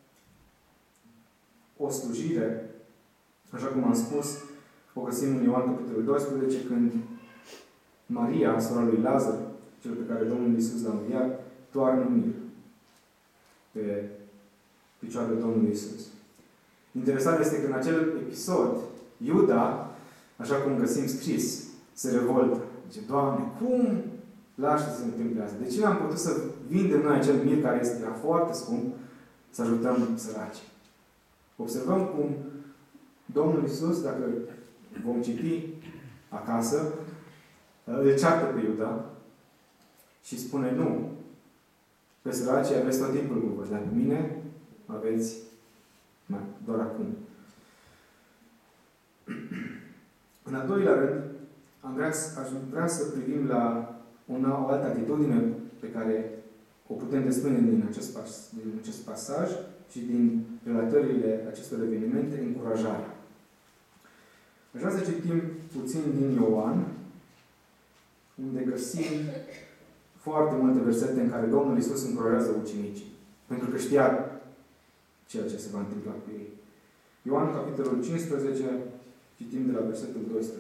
o slujire, așa cum am spus, o găsim în Ioan capitolul 12, când Maria, sora lui Lazar, cel pe care Domnul Iisus l-a înviat, toarnă mir pe picioarele Domnului Iisus. Interesant este că în acel episod, Iuda, așa cum găsim scris, se revoltă. Zice: Doamne, cum lași să se întâmple asta? De ce n-am putut să vindem noi acel mir care era foarte scump, să ajutăm săraci? Observăm cum Domnul Iisus, dacă vom citi acasă, îl ceartă pe Iuda și spune nu. Pe săracii aveți tot timpul cu voi, dar pe mine aveți doar acum. În al doilea rând, aș vrea să privim la o altă atitudine pe care o putem desprinde din acest pasaj și din relatările acestor evenimente, încurajarea. Aș vrea să citim puțin din Ioan, unde găsim foarte multe versete în care Domnul Iisus încurajează ucenicii, pentru că știa ceea ce se va întâmpla cu ei. Ioan, capitolul 15, citim de la versetul 12.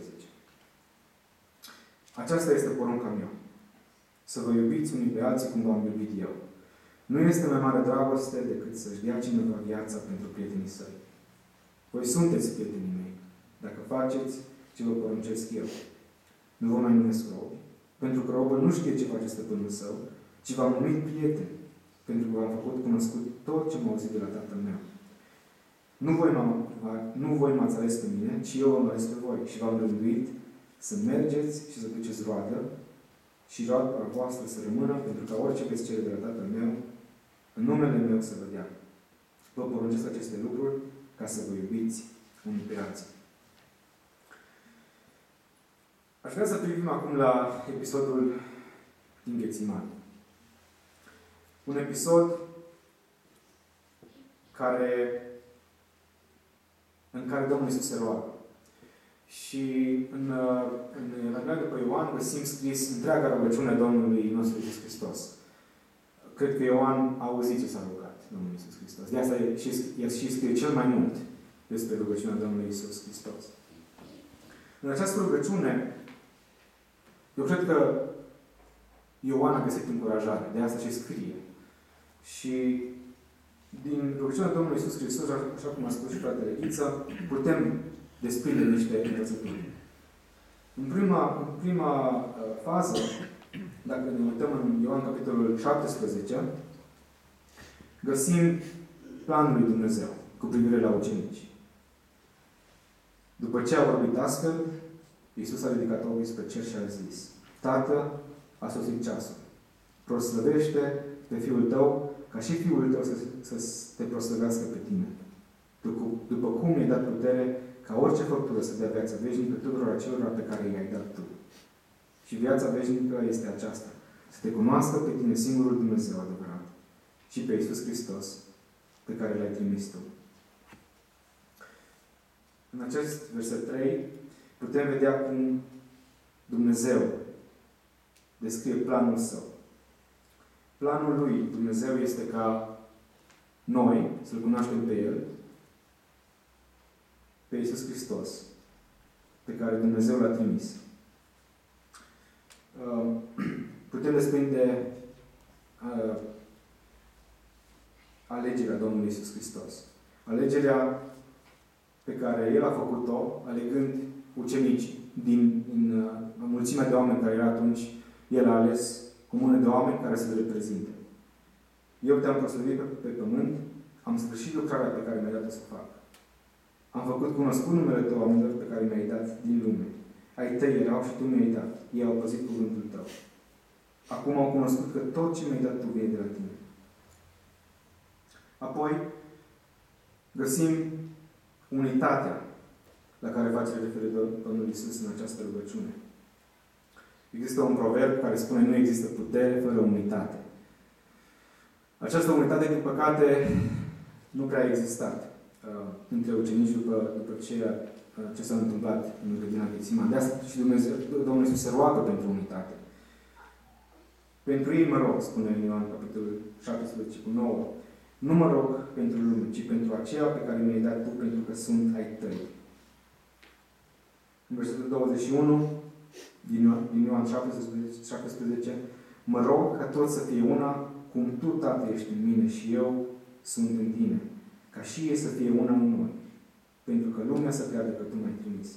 Aceasta este porunca mea. Să vă iubiți unii pe alții cum v-am iubit eu. Nu este mai mare dragoste decât să-și dea cineva viața pentru prietenii săi. Voi sunteți prietenii mei, dacă faceți ce vă poruncesc eu. Nu vă mai numesc robi, pentru că robul nu știe ce face stăpânul său, ci v-am numit prieten, pentru că v-am făcut cunoscut tot ce m-a auzit de la Tatăl meu. Nu voi m-ați ales pe mine, ci eu v-am ales pe voi și v-am rânduit să mergeți și să duceți roadă și roada voastră să rămână, pentru că orice veți cere de la Tatăl meu, în numele meu să vă dea. Vă poruncesc aceste lucruri ca să vă iubiți unii pe alții. Aș vrea să privim acum la episodul din Ghețimani. Un episod în care Domnul Iisus se roagă. Și în Evanghelia după Ioan găsim scris întreaga rugăciune a Domnului nostru Iisus Hristos. Cred că Ioan a auzit ce s-a rugat Domnul Iisus Hristos. De asta el și scrie cel mai mult despre rugăciunea Domnului Iisus Hristos. În această rugăciune, eu cred că Ioan a găsit încurajare. De asta și scrie. Și din rugăciunea Domnului Iisus Hristos, așa cum a spus și fratele Ghiță, putem desprinde niște învățături. În prima fază, dacă ne uităm în Ioan capitolul 17, găsim planul lui Dumnezeu cu privire la ucenici. După ce a vorbit astfel, Iisus a ridicat ochii spre cer și a zis: Tată, a sosit ceasul. Proslăvește pe Fiul Tău, ca și Fiul Tău să te proslăvească pe tine. După cum mi-ai dat putere ca orice făptură să dea viața veșnică tuturor acelora pe care i-ai dat Tu. Și viața veșnică este aceasta: să te cunoască pe tine singurul Dumnezeu adevărat și pe Iisus Hristos pe care L-ai trimis Tu. În acest verset 3 putem vedea cum Dumnezeu descrie planul Său. Planul lui Dumnezeu este ca noi să-L cunoaștem pe El, pe Iisus Hristos, pe care Dumnezeu L-a trimis. Putem desprinde alegerea Domnului Iisus Hristos. Alegerea pe care El a făcut-o, alegând ucenicii. Din mulțimea de oameni care era atunci, El a ales o mână de oameni care să-L reprezinte. Eu te-am proslăvit pe pământ, am sfârșit lucrarea pe care mi-ai dat-o să fac. Am făcut cunoscut numele Tău oamenilor pe care mi-ai dat din lume. Ai Tăi erau și Tu mi-ai dat. Ei au păzit cuvântul Tău. Acum au cunoscut că tot ce mi-ai dat Tu vine de la Tine. Apoi, găsim unitatea la care face referire Domnul Iisus în această rugăciune. Există un proverb care spune: nu există putere fără unitate. Această unitate, din păcate, nu prea a existat între ucenici după ce s-a întâmplat în grădina Ghețimani. De asta și Domnul Iisus se roagă pentru unitate. Pentru ei mă rog, spune în Ioan capitolul 17:9, nu mă rog pentru lume, ci pentru aceea pe care mi-ai dat Tu, pentru că sunt ai Tăi. În versetul 21 din Ioan 17, mă rog ca toți să fie una, cum Tu, Tată, ești în mine și eu sunt în Tine, ca și ei să fie una în noi, pentru că lumea să creadă că Tu m-ai trimis.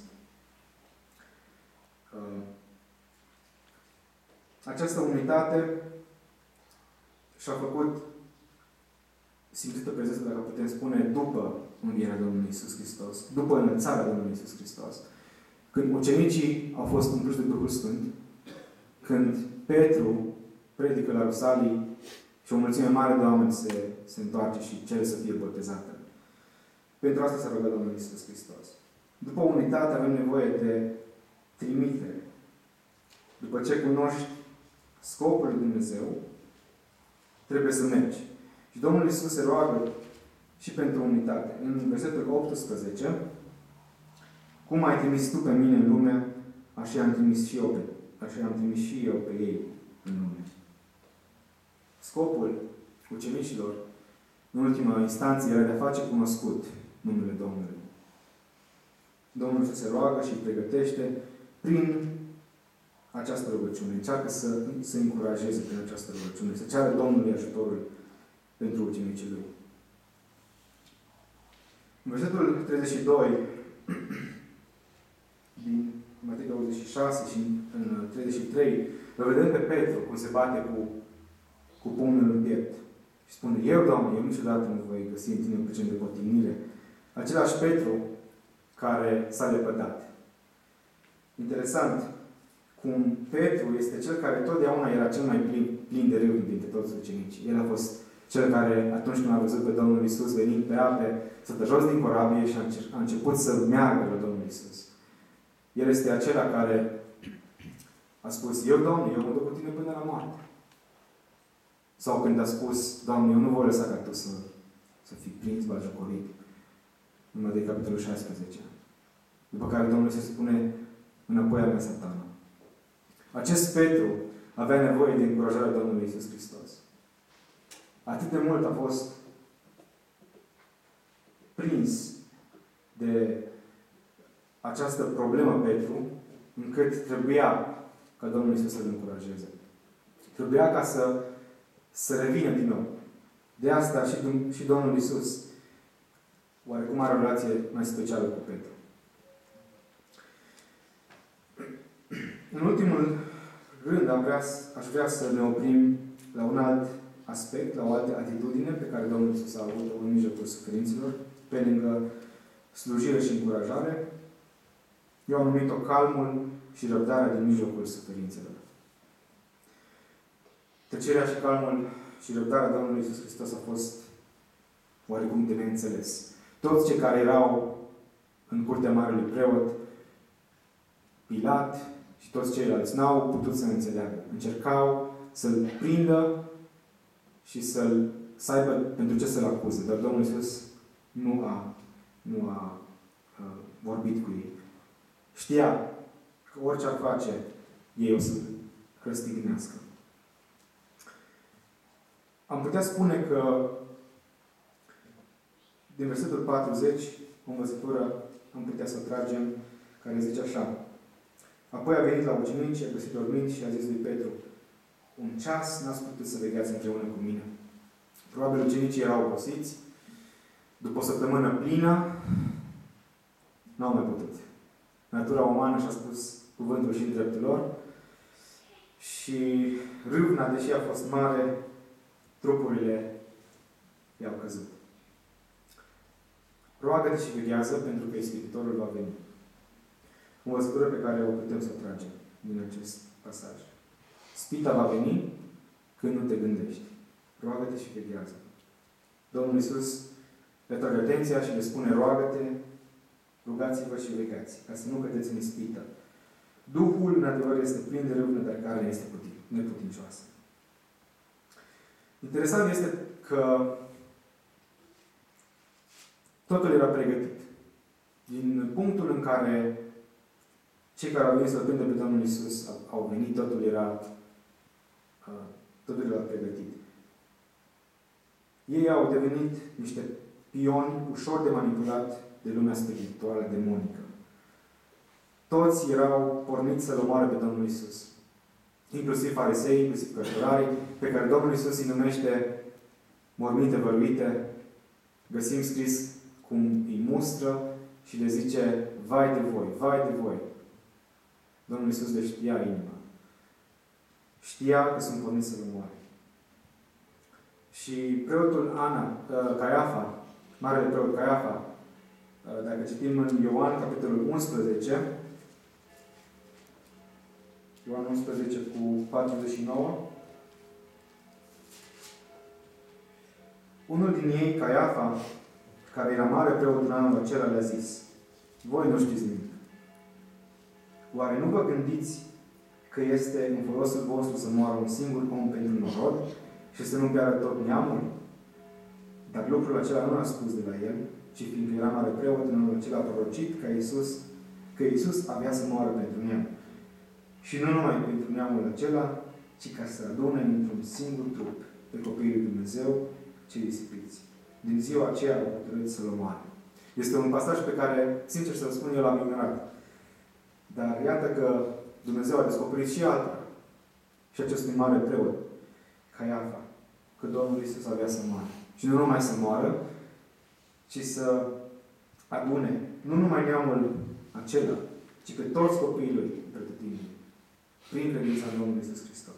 Această unitate și-a făcut simțită prezență, dacă putem spune, după învierea Domnului Iisus Hristos, după înălțarea Domnului Iisus Hristos. Când ucenicii au fost umpluși de Duhul Sfânt, când Petru predică la Rusalii și o mulțime mare de oameni se întoarce și cere să fie botezată. Pentru asta s-a rugat Domnul Iisus Hristos. După unitate avem nevoie de trimitere. După ce cunoști scopul lui Dumnezeu, trebuie să mergi. Și Domnul Iisus se roagă și pentru unitate. În versetul 18, cum ai trimis tu pe mine în lume, așa am trimis și eu pe ei în lume. Scopul ucenicilor, în ultima instanță, era de a face cunoscut numele Domnului. Domnul se roagă și îi pregătește prin această rugăciune. Încearcă să încurajeze prin această rugăciune, să ceară Domnului ajutorul pentru ucenicii lui. În versetul 32 din Matei 26 și în 33, îl vedem pe Petru cum se bate cu pumnul în piept. Și spune, eu, Doamne, eu niciodată nu voi găsi în tine o pricină de potignire. Același Petru care s-a lepădat. Interesant cum Petru este cel care totdeauna era cel mai plin de râvnă dintre toți ucenicii. El a fost cel care, atunci când a văzut pe Domnul Iisus venind pe ape, să dă jos din corabie și a început să meargă la Domnul Iisus. El este acela care a spus, eu, Doamne, eu mă duc cu tine până la moarte. Sau când a spus, Doamne, eu nu voi lăsa ca tu să fii prins, batjocorit. În Matei capitolul 16. După care Domnul se spune, înapoi a mea, Satana. Acest Petru avea nevoie de încurajarea Domnului Iisus Hristos. Atât de mult a fost prins de această problemă Petru, încât trebuia ca Domnul Iisus să-l încurajeze. Trebuia ca să revină din nou. De asta și Domnul Iisus oarecum are o relație mai specială cu Petru. În ultimul rând, aș vrea să ne oprim la un alt aspect, la o altă atitudine pe care Domnul Iisus a avut-o în mijlocul suferinților, pe lângă slujire și încurajare. Eu am numit-o calmul și răbdarea din mijlocul suferințelor. Tăcerea și calmul și răbdarea Domnului Iisus Hristos a fost oarecum de neînțeles. Toți cei care erau în curtea Marelui Preot, Pilat și toți ceilalți n-au putut să înțeleagă. Încercau să-L prindă și să aibă pentru ce să-L acuze. Dar Domnul Iisus nu a vorbit cu ei. Știa că orice ar face, ei o să-L răstignească. Am putea spune că din versetul 40, o învățătură am putea să o tragem, care zice așa. Apoi a venit la ucenici, a găsit dormind și a zis lui Petru, un ceas n-ați putut să vegheați împreună cu mine. Probabil ucenicii erau obosiți. După o săptămână plină, n-au mai putut. Natura umană și-a spus cuvântul și în dreptul lor și râvna, deși a fost mare, trupurile i-au căzut. Roagă-te și veghează pentru că Ispititorul va veni. O învățătură pe care o putem să o tragem din acest pasaj. Spita va veni când nu te gândești. Roagă-te și veghează. Domnul Iisus le trage atenția și le spune, roagă-te, rugați-vă și vegheați, ca să nu cădeți în ispită. Duhul, în adevăr, este plin de râvnă, dar carnea este neputincioasă. Interesant este că totul era pregătit. Din punctul în care cei care au venit să-L prindă pe Domnul Iisus au venit, totul era pregătit. Ei au devenit niște pioni ușor de manipulat de lumea spirituală demonică. Toți erau porniți să-L omoare pe Domnul Iisus. Inclusiv farisei, inclusiv cărturarii, pe care Domnul Iisus îi numește morminte văruite. Găsim scris cum îi mustră și le zice, vai de voi, vai de voi. Domnul Iisus le știa inima. Știa că sunt porniți să-L omoare. Și preotul Caiafa, marele preot Caiafa, dacă citim în Ioan, capitolul 11, Ioan 11 cu 49, Unul din ei, Caiafa, care era mare preot în anul acela, le-a zis: voi nu știți nimic. Oare nu vă gândiți că este în folosul vostru să moară un singur om pentru norod și să nu piară tot neamul? Dar lucrul acela nu l-a spus de la el, ci fiindcă era mare preot, în anul acela a prorocit că Iisus avea să moară pentru neam. Și nu numai pentru neamul acela, ci ca să adune într-un singur trup pe copiii lui Dumnezeu cei risipiți. Din ziua aceea a hotărât să-l omoare. Este un pasaj pe care, sincer să-l spun, eu l-am ignorat. Dar iată că Dumnezeu a descoperit și altora, și acestui mare preot, Caiafa, că Domnul Iisus avea să moară. Și nu numai să moară, ci să adune nu numai neamul acela, ci pe toți copiii lui pretutindeni, prin credința în Domnul Iisus Hristos.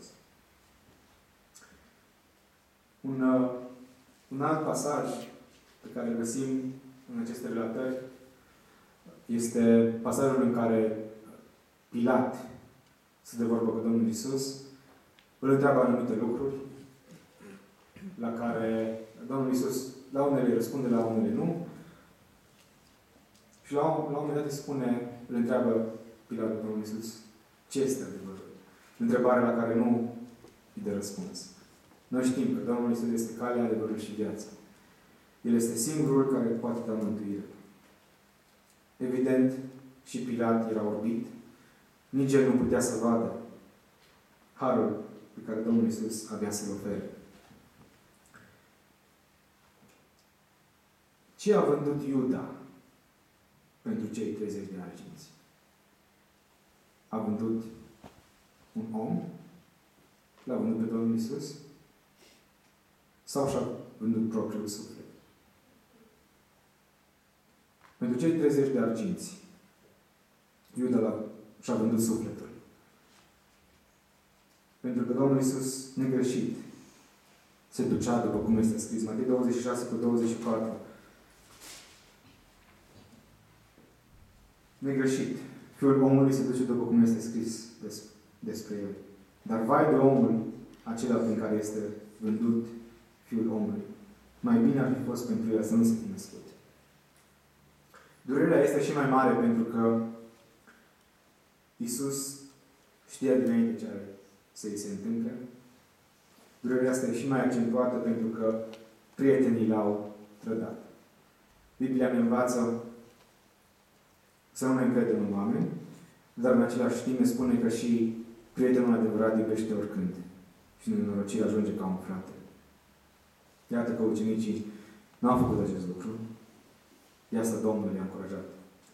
Un alt pasaj pe care îl găsim în aceste relatări este pasajul în care Pilat se dă vorbă cu Domnul Iisus, îl întreabă anumite lucruri, la care Domnul Iisus la unele îi răspunde, la unele nu. Și la un moment dat îi spune, îl întreabă Pilat pe Domnul Iisus, ce este adevărul? Întrebare la care nu îi dă răspuns. Noi știm că Domnul Iisus este calea, adevărul și viața. El este singurul care poate da mântuire. Evident, și Pilat era orbit. Nici el nu putea să vadă harul pe care Domnul Iisus avea să-l ofere. Ce a vândut Iuda pentru cei 30 de arginți? A vândut un om? L-a vândut pe Domnul Iisus? Sau și-a vândut propriul suflet? Pentru cei 30 de arginți, Iuda și-a vândut sufletul. Pentru că Domnul Iisus, negreșit, se ducea, după cum este scris, Matei 26:24. Negreșit. Fiul omului se duce după cum este scris despre el. Dar vai de omul acela prin care este vândut Fiul omului. Mai bine ar fi fost pentru el să nu se fi născut. Durerea este și mai mare pentru că Iisus știa dinainte ce are să îi se întâmple. Durerea asta e și mai accentuată pentru că prietenii l-au trădat. Biblia ne învață să nu ne încredem în oameni, dar în același timp ne spune că și prietenul adevărat iubește oricând. Și nenorocirea ajunge ca un frate. Iată că ucenicii n-au făcut acest lucru. De asta Domnul i-a încurajat.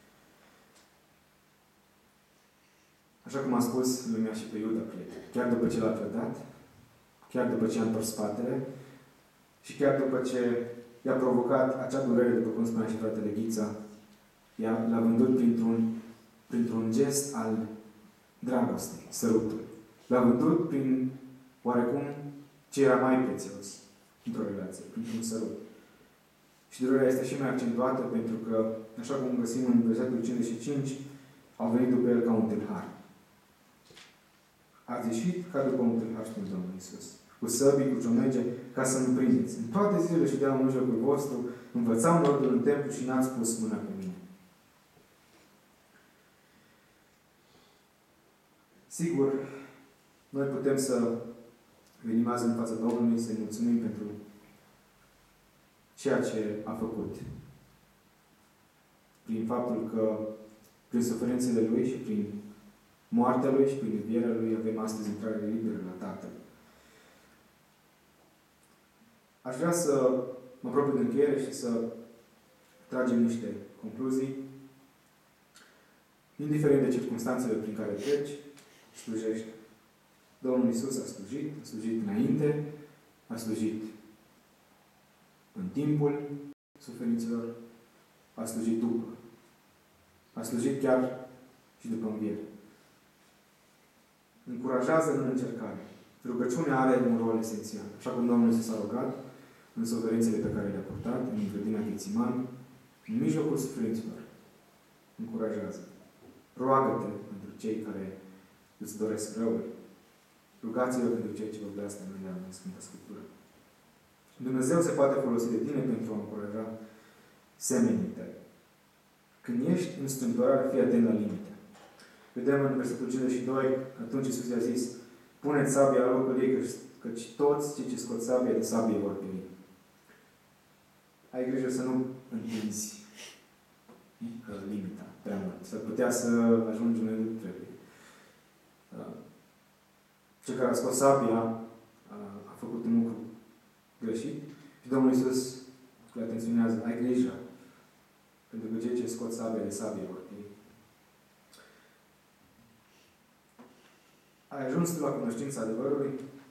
Așa cum am spus, lumea și pe Iuda, prieten. Chiar după ce l-a trădat, chiar după ce a întors spatele și chiar după ce i-a provocat acea durere, după cum spunea și fratele Ghița, l-a vândut printr-un gest al dragostei, sărutul. L-a vândut prin oarecum ce era mai prețios într-o relație, printr-un sărut. Și durerea este și mai accentuată pentru că, așa cum găsim în versetul 55, au venit după el ca un tâlhar. Ați ieșit ca după un tâlhar, spune Domnul Iisus, cu săbii, cu ciomege, ca să nu prindeți. În toate zilele ședeam în mijlocul vostru, învățam ordul în templu și n-ați pus mâna pe mine. Sigur, noi putem să venim azi în fața Domnului, să-i mulțumim pentru ceea ce a făcut. Prin faptul că, prin suferințele Lui și prin moartea Lui și prin învierea Lui, avem astăzi intrare liberă la Tatăl. Aș vrea să mă apropii de încheiere și să tragem niște concluzii. Indiferent de circunstanțele prin care treci, slujești. Domnul Iisus a slujit înainte, a slujit în timpul suferințelor, a slujit după. A slujit chiar și după înviere. Încurajează în încercare. Rugăciunea are un rol esențial. Așa cum Domnul Iisus a rugat în suferințele pe care le-a purtat, în grădina Ghețimani, în mijlocul suferințelor. Încurajează. Roagă-te pentru cei care îți doresc răul. Rugați-vă pentru cei ce vă blestemă în Sfânta Scriptură. Dumnezeu se poate folosi de tine pentru a încuraja semenii tăi. Când ești în strâmtorare, fii atent la limite. Vedem în versetul 52, atunci Iisus i-a zis, puneți sabia la locul ei, căci toți cei ce scot sabia de sabie vor pieri. Ai grijă să nu întinzi limita prea mult. S-ar putea să ajungi unde nu trebuie. Cel care a scos sabia a făcut un lucru greșit și Domnul Iisus le atenționează, ai grijă, pentru că cei ce scot sabia de sabie vor pieri. Ai ajuns la cunoștința adevărului?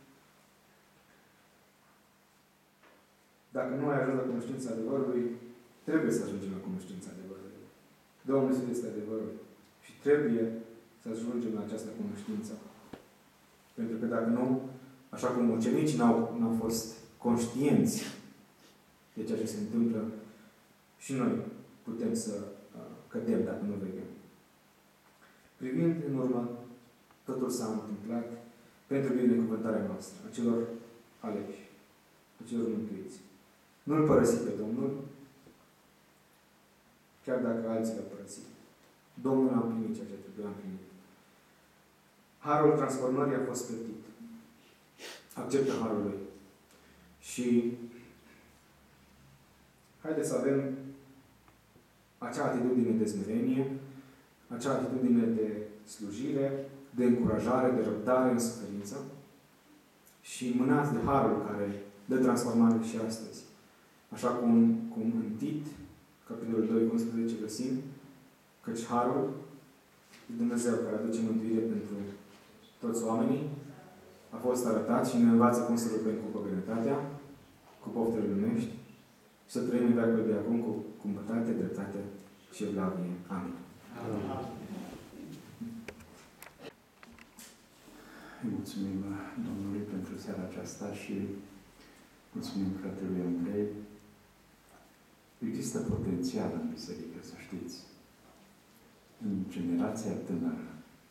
Dacă nu ai ajuns la cunoștința adevărului, trebuie să ajungem la cunoștința adevărului. Domnul Iisus este adevărul. Și trebuie să ajungem la această cunoștință. Pentru că dacă nu, așa cum ucenicii n-au fost conștienți de ceea ce se întâmplă, și noi putem să cădem dacă nu veghem. Privind în urmă, totul s-a întâmplat pentru binecuvântarea noastră, a celor aleși, a celor mântuiți. Nu-L părăsi pe Domnul, chiar dacă alții l-au părăsit. Domnul a împlinit ceea ce trebuia împlinit. Harul transformării a fost plătit. Acceptă harul lui. Și haideți să avem acea atitudine de smerenie, acea atitudine de slujire, de încurajare, de răbdare în suferință și mânați de harul care dă transformare și astăzi. Așa cum în Tit, capitolul 2, 11, găsim, căci harul de Dumnezeu care aduce mântuire pentru toți oamenii a fost arătat și ne învață cum să luptăm cu păgânătatea, cu poftele lumești și să trăim în veacul de acum cu cumpătate, dreptate și evlavie. Amin. Îi mulțumim Domnului pentru seara aceasta și mulțumim fratelui Andrei. Există potențial în biserică, să știți. În generația tânără.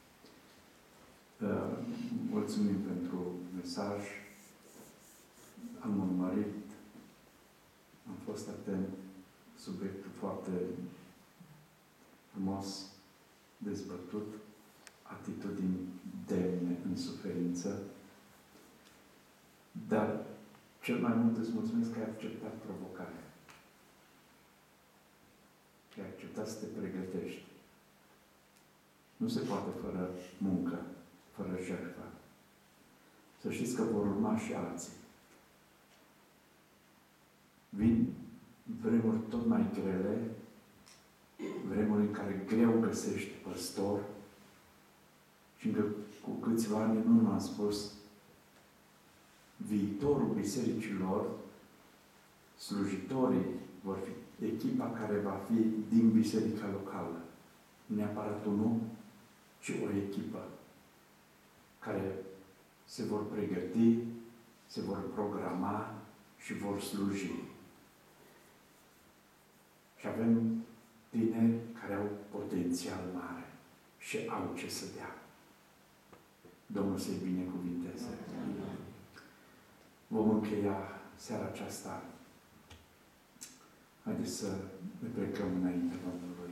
Mulțumim pentru mesaj. Am urmărit, am fost atent, subiectul foarte frumos dezbătut, atitudini demne în suferință, dar cel mai mult îți mulțumesc că ai acceptat provocarea. Că ai acceptat să te pregătești. Nu se poate fără muncă, fără jertfă. Să știți că vor urma și alții. Vin vremuri tot mai grele, vremuri în care greu găsești păstor și încă cu câțiva ani în urmă am spus viitorul bisericilor, slujitorii vor fi echipa care va fi din biserica locală. Neapărat unul, ci o echipă care se vor pregăti, se vor programa și vor sluji. Și avem tineri care au potențial mare și au ce să dea. Domnul să-i binecuvinteze. Vom încheia seara aceasta. Haideți să ne plecăm înainte Domnului.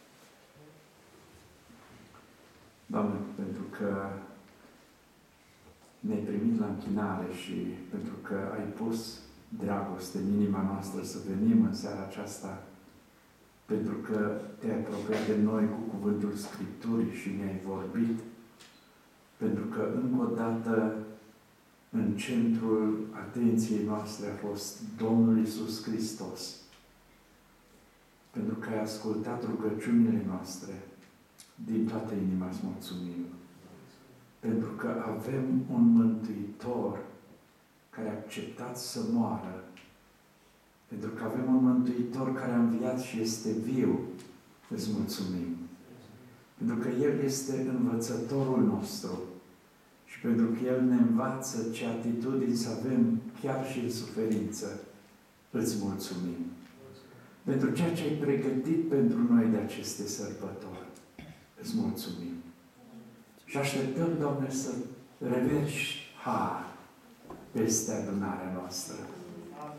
Doamne, pentru că ne-ai primit la închinare și pentru că ai pus dragoste în inima noastră să venim în seara aceasta, pentru că te-ai apropiat de noi cu cuvântul Scripturii și ne-ai vorbit, pentru că încă o dată în centrul atenției noastre a fost Domnul Iisus Hristos, pentru că ai ascultat rugăciunile noastre, din toată inima îți mulțumim. Pentru că avem un Mântuitor care a acceptat să moară. Pentru că avem un Mântuitor care a înviat și este viu, îți mulțumim. Pentru că El este învățătorul nostru și pentru că El ne învață ce atitudini să avem chiar și în suferință, îți mulțumim. Pentru ceea ce ai pregătit pentru noi de aceste sărbători, îți mulțumim. Și așteptăm, Doamne, să reverși har peste adunarea noastră.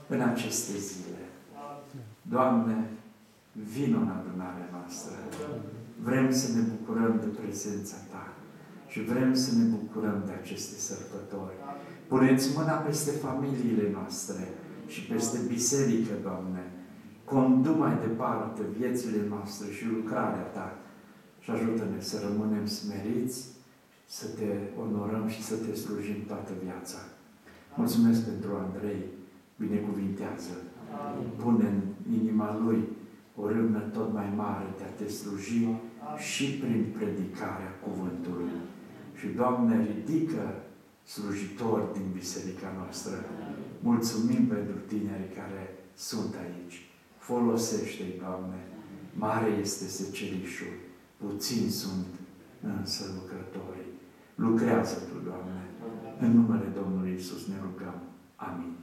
în aceste zile. Doamne, vino în adunarea noastră. Vrem să ne bucurăm de prezența Ta și vrem să ne bucurăm de aceste sărbători. Puneți mâna peste familiile noastre și peste biserică, Doamne. Condu mai departe viețile noastre și lucrarea Ta și ajută-ne să rămânem smeriți, să Te onorăm și să Te slujim toată viața. Mulțumesc pentru Andrei, binecuvintează. Pune în inima lui o râvnă tot mai mare de a Te sluji și prin predicarea cuvântului. Și, Doamne, ridică slujitori din biserica noastră. Mulțumim pentru tinerii care sunt aici. Folosește-i, Doamne. Mare este secerișul, puțini sunt însă lucrătorii. Lucrează Tu, Doamne. În numele Domnului Iisus ne rugăm. Amin.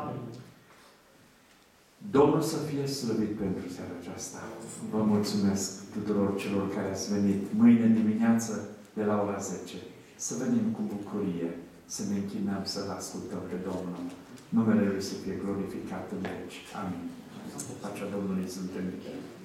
Domnul să fie slăvit pentru seara aceasta. Vă mulțumesc tuturor celor care ați venit mâine dimineață de la ora 10. Să venim cu bucurie, să ne închinăm, să-L ascultăm pe Domnul. Numele Lui să fie glorificat în veci. Amin. Pacea Domnului să întâlnim.